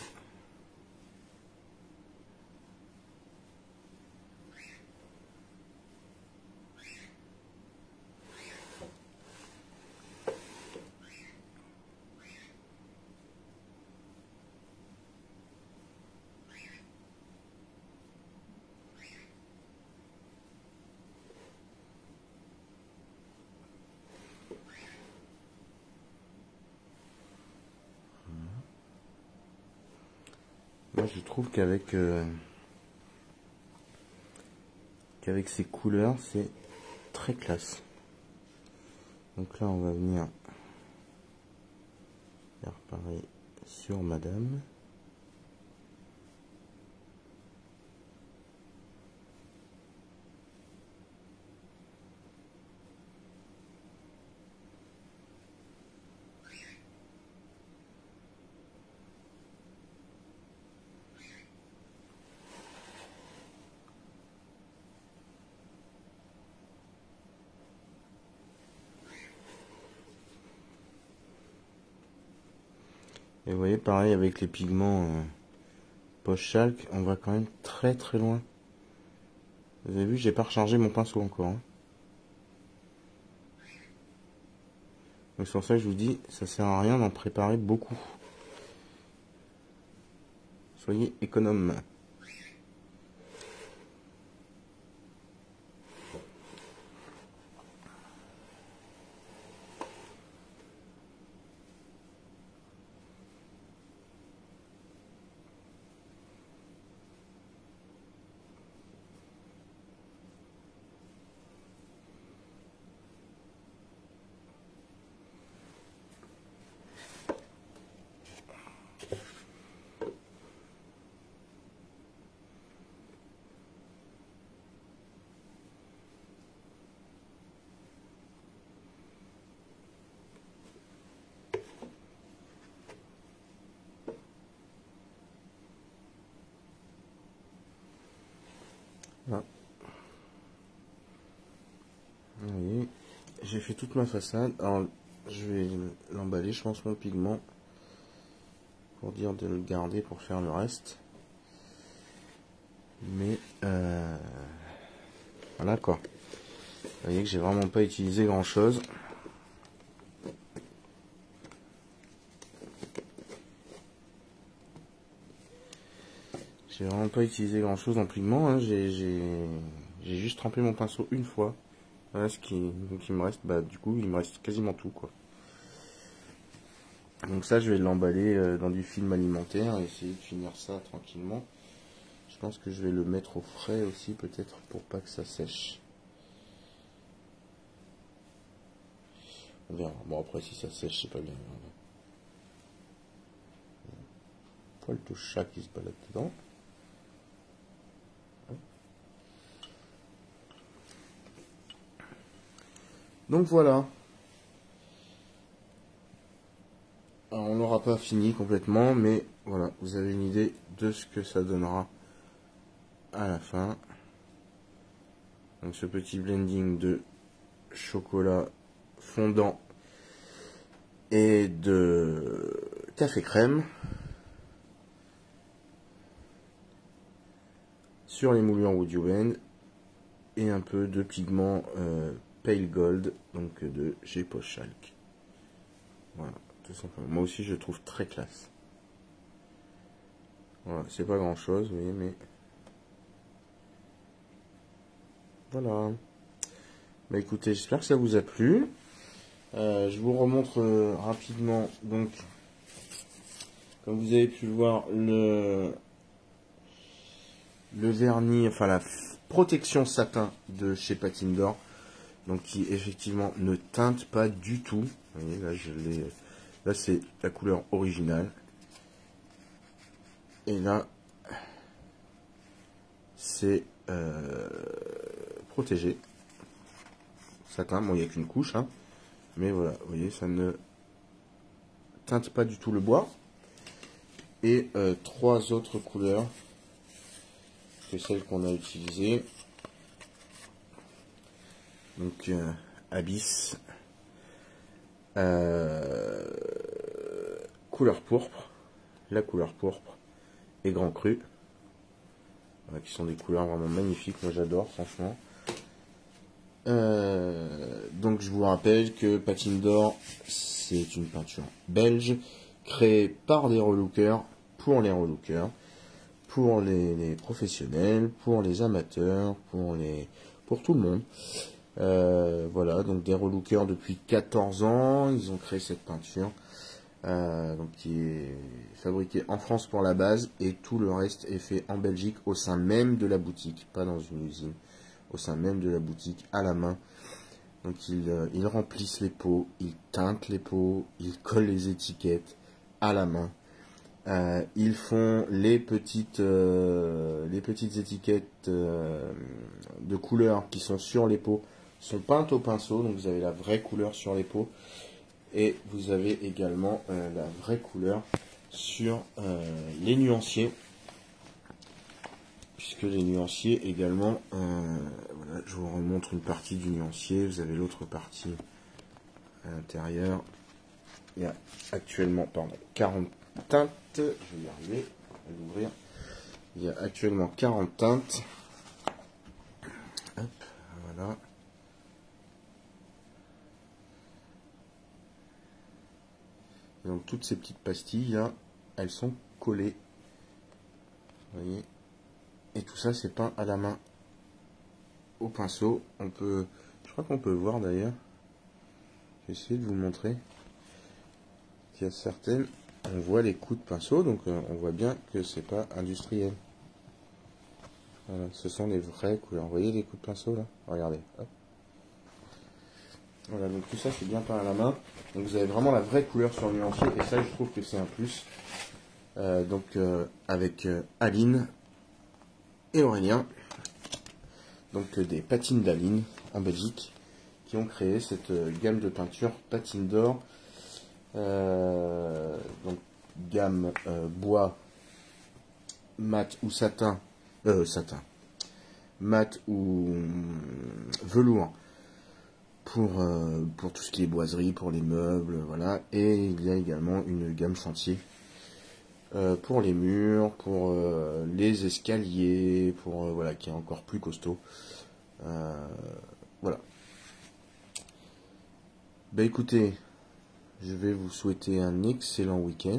Moi je trouve qu'avec euh, qu'avec ces couleurs c'est très classe. Donc là on va venir faire pareil sur madame. Et vous voyez, pareil avec les pigments euh, post-chalk, on va quand même très très loin. Vous avez vu, j'ai pas rechargé mon pinceau encore. Hein. Donc c'est pour ça que je vous dis, ça sert à rien d'en préparer beaucoup. Soyez économe. Voilà. Vous voyez, j'ai fait toute ma façade. Alors, je vais l'emballer, je pense, mon pigment. Pour dire de le garder pour faire le reste. Mais, euh, voilà quoi. Vous voyez que j'ai vraiment pas utilisé grand chose. J'ai vraiment pas utilisé grand chose en pigment. Hein. J'ai juste trempé mon pinceau une fois. Voilà ce qui, donc il me reste, bah du coup il me reste quasiment tout quoi. Donc ça je vais l'emballer euh, dans du film alimentaire et essayer de finir ça tranquillement. Je pense que je vais le mettre au frais aussi peut-être pour pas que ça sèche. On verra. Bon, après, si ça sèche, c'est pas bien. Poil de chat qui se balade dedans. Donc voilà. Alors, on n'aura pas fini complètement, mais voilà, vous avez une idée de ce que ça donnera à la fin. Donc ce petit blending de chocolat fondant et de café crème sur les moulures Wood You Bend et un peu de pigment euh, Pale Gold, donc de chez Poshchalk. Voilà, tout simplement. Moi aussi je trouve très classe. Voilà, c'est pas grand chose, oui, mais voilà. Bah écoutez, j'espère que ça vous a plu. Euh, je vous remontre euh, rapidement, donc, comme vous avez pu le voir, le, le vernis, enfin la protection satin de chez Patine d'Or, donc qui effectivement ne teinte pas du tout. Vous voyez, là, je l'ai, là c'est la couleur originale. Et là, c'est euh, protégé. Satin, bon, il n'y a qu'une couche, hein. Mais voilà, vous voyez, ça ne teinte pas du tout le bois. Et euh, trois autres couleurs que celles qu'on a utilisées. Donc, euh, Abyss, euh, couleur pourpre, la couleur pourpre et Grand Cru. Voilà, qui sont des couleurs vraiment magnifiques, moi j'adore, franchement. Euh, donc je vous rappelle que Patine d'Or, c'est une peinture belge créée par des relookers, pour les relookers, pour les, les professionnels, pour les amateurs, pour les pour tout le monde. Euh, voilà, donc des relookers depuis quatorze ans, ils ont créé cette peinture, euh, donc qui est fabriquée en France pour la base, et tout le reste est fait en Belgique au sein même de la boutique, pas dans une usine. Au sein même de la boutique, à la main. Donc ils, euh, ils remplissent les pots, ils teintent les pots, ils collent les étiquettes à la main. Euh, ils font les petites, euh, les petites étiquettes euh, de couleurs qui sont sur les pots, sont peintes au pinceau, donc vous avez la vraie couleur sur les pots. Et vous avez également euh, la vraie couleur sur euh, les nuanciers. Puisque les nuanciers également, euh, voilà, je vous remontre une partie du nuancier, vous avez l'autre partie à l'intérieur. Il y a actuellement, pardon, quarante teintes, je vais y arriver à l'ouvrir. Il y a actuellement quarante teintes. Hop, voilà. Et donc toutes ces petites pastilles là, elles sont collées. Vous voyez. Et tout ça, c'est peint à la main au pinceau. On peut, je crois qu'on peut voir d'ailleurs. Je vais essayer de vous montrer. Il y a certaines, on voit les coups de pinceau, donc euh, on voit bien que c'est pas industriel. Voilà, ce sont les vraies couleurs. Vous voyez les coups de pinceau là? Regardez. Hop. Voilà, donc tout ça c'est bien peint à la main. Donc vous avez vraiment la vraie couleur sur le nuancier, et ça je trouve que c'est un plus. Euh, donc euh, avec euh, Aline et Aurélien, donc des patines d'Aline en Belgique, qui ont créé cette euh, gamme de peinture Patine d'Or, euh, donc gamme euh, bois, mat ou satin, euh, satin, mat ou euh, velours pour euh, pour tout ce qui est boiserie, pour les meubles, voilà. Et il y a également une gamme chantier. Euh, pour les murs, pour euh, les escaliers, pour euh, voilà, qui est encore plus costaud. Euh, voilà. Ben écoutez, je vais vous souhaiter un excellent week-end.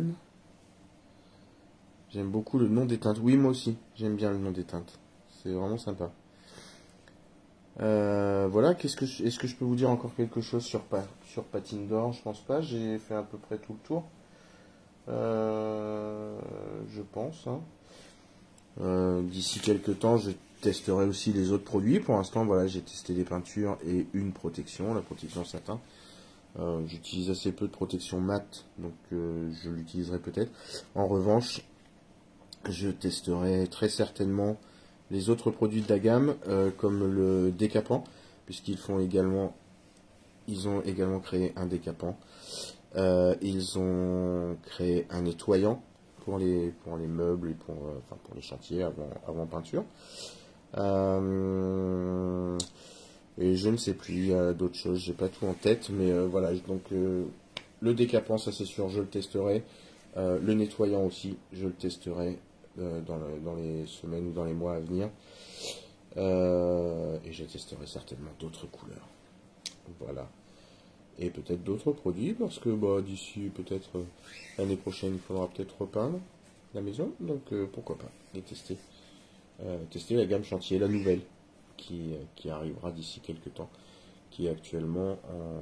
J'aime beaucoup le nom des teintes. Oui, moi aussi, j'aime bien le nom des teintes. C'est vraiment sympa. Euh, voilà, qu'est-ce que est-ce que je peux vous dire encore quelque chose sur sur Patine d'Or? Je pense pas. J'ai fait à peu près tout le tour. Euh, je pense. Hein. Euh, D'ici quelques temps, je testerai aussi les autres produits. Pour l'instant, voilà, j'ai testé des peintures et une protection, la protection satin. Euh, J'utilise assez peu de protection mat, donc euh, je l'utiliserai peut-être. En revanche, je testerai très certainement les autres produits de la gamme, euh, comme le décapant, puisqu'ils font également, ils ont également créé un décapant. Euh, ils ont créé un nettoyant pour les, pour les meubles et pour, euh, enfin pour les chantiers avant, avant peinture. Euh, et je ne sais plus, il y a d'autres choses, j'ai pas tout en tête, mais euh, voilà, donc euh, le décapant, ça c'est sûr, je le testerai. Euh, le nettoyant aussi, je le testerai euh, dans, le, dans les semaines ou dans les mois à venir. Euh, et je testerai certainement d'autres couleurs. Voilà. Et peut-être d'autres produits, parce que bah, d'ici peut-être euh, l'année prochaine, il faudra peut-être repeindre la maison. Donc euh, pourquoi pas les tester. Euh, tester la gamme chantier, la nouvelle, qui, euh, qui arrivera d'ici quelques temps, qui est actuellement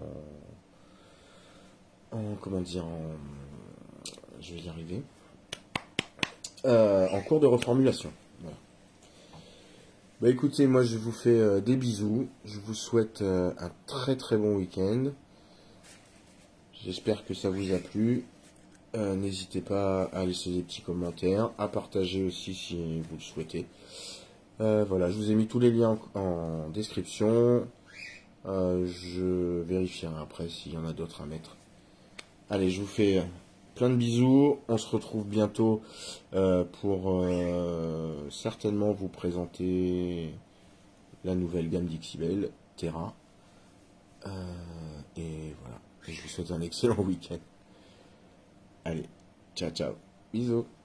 en, en comment dire, en, je vais y arriver, euh, en cours de reformulation. Voilà. Bah écoutez, moi je vous fais euh, des bisous, je vous souhaite euh, un très très bon week-end. J'espère que ça vous a plu. Euh, N'hésitez pas à laisser des petits commentaires, à partager aussi si vous le souhaitez. Euh, voilà, je vous ai mis tous les liens en, en description. Euh, je vérifierai après s'il y en a d'autres à mettre. Allez, je vous fais plein de bisous. On se retrouve bientôt euh, pour euh, certainement vous présenter la nouvelle gamme d'Xibel, Terra. Euh, et voilà. Et je vous souhaite un excellent week-end. Allez, ciao ciao. Bisous.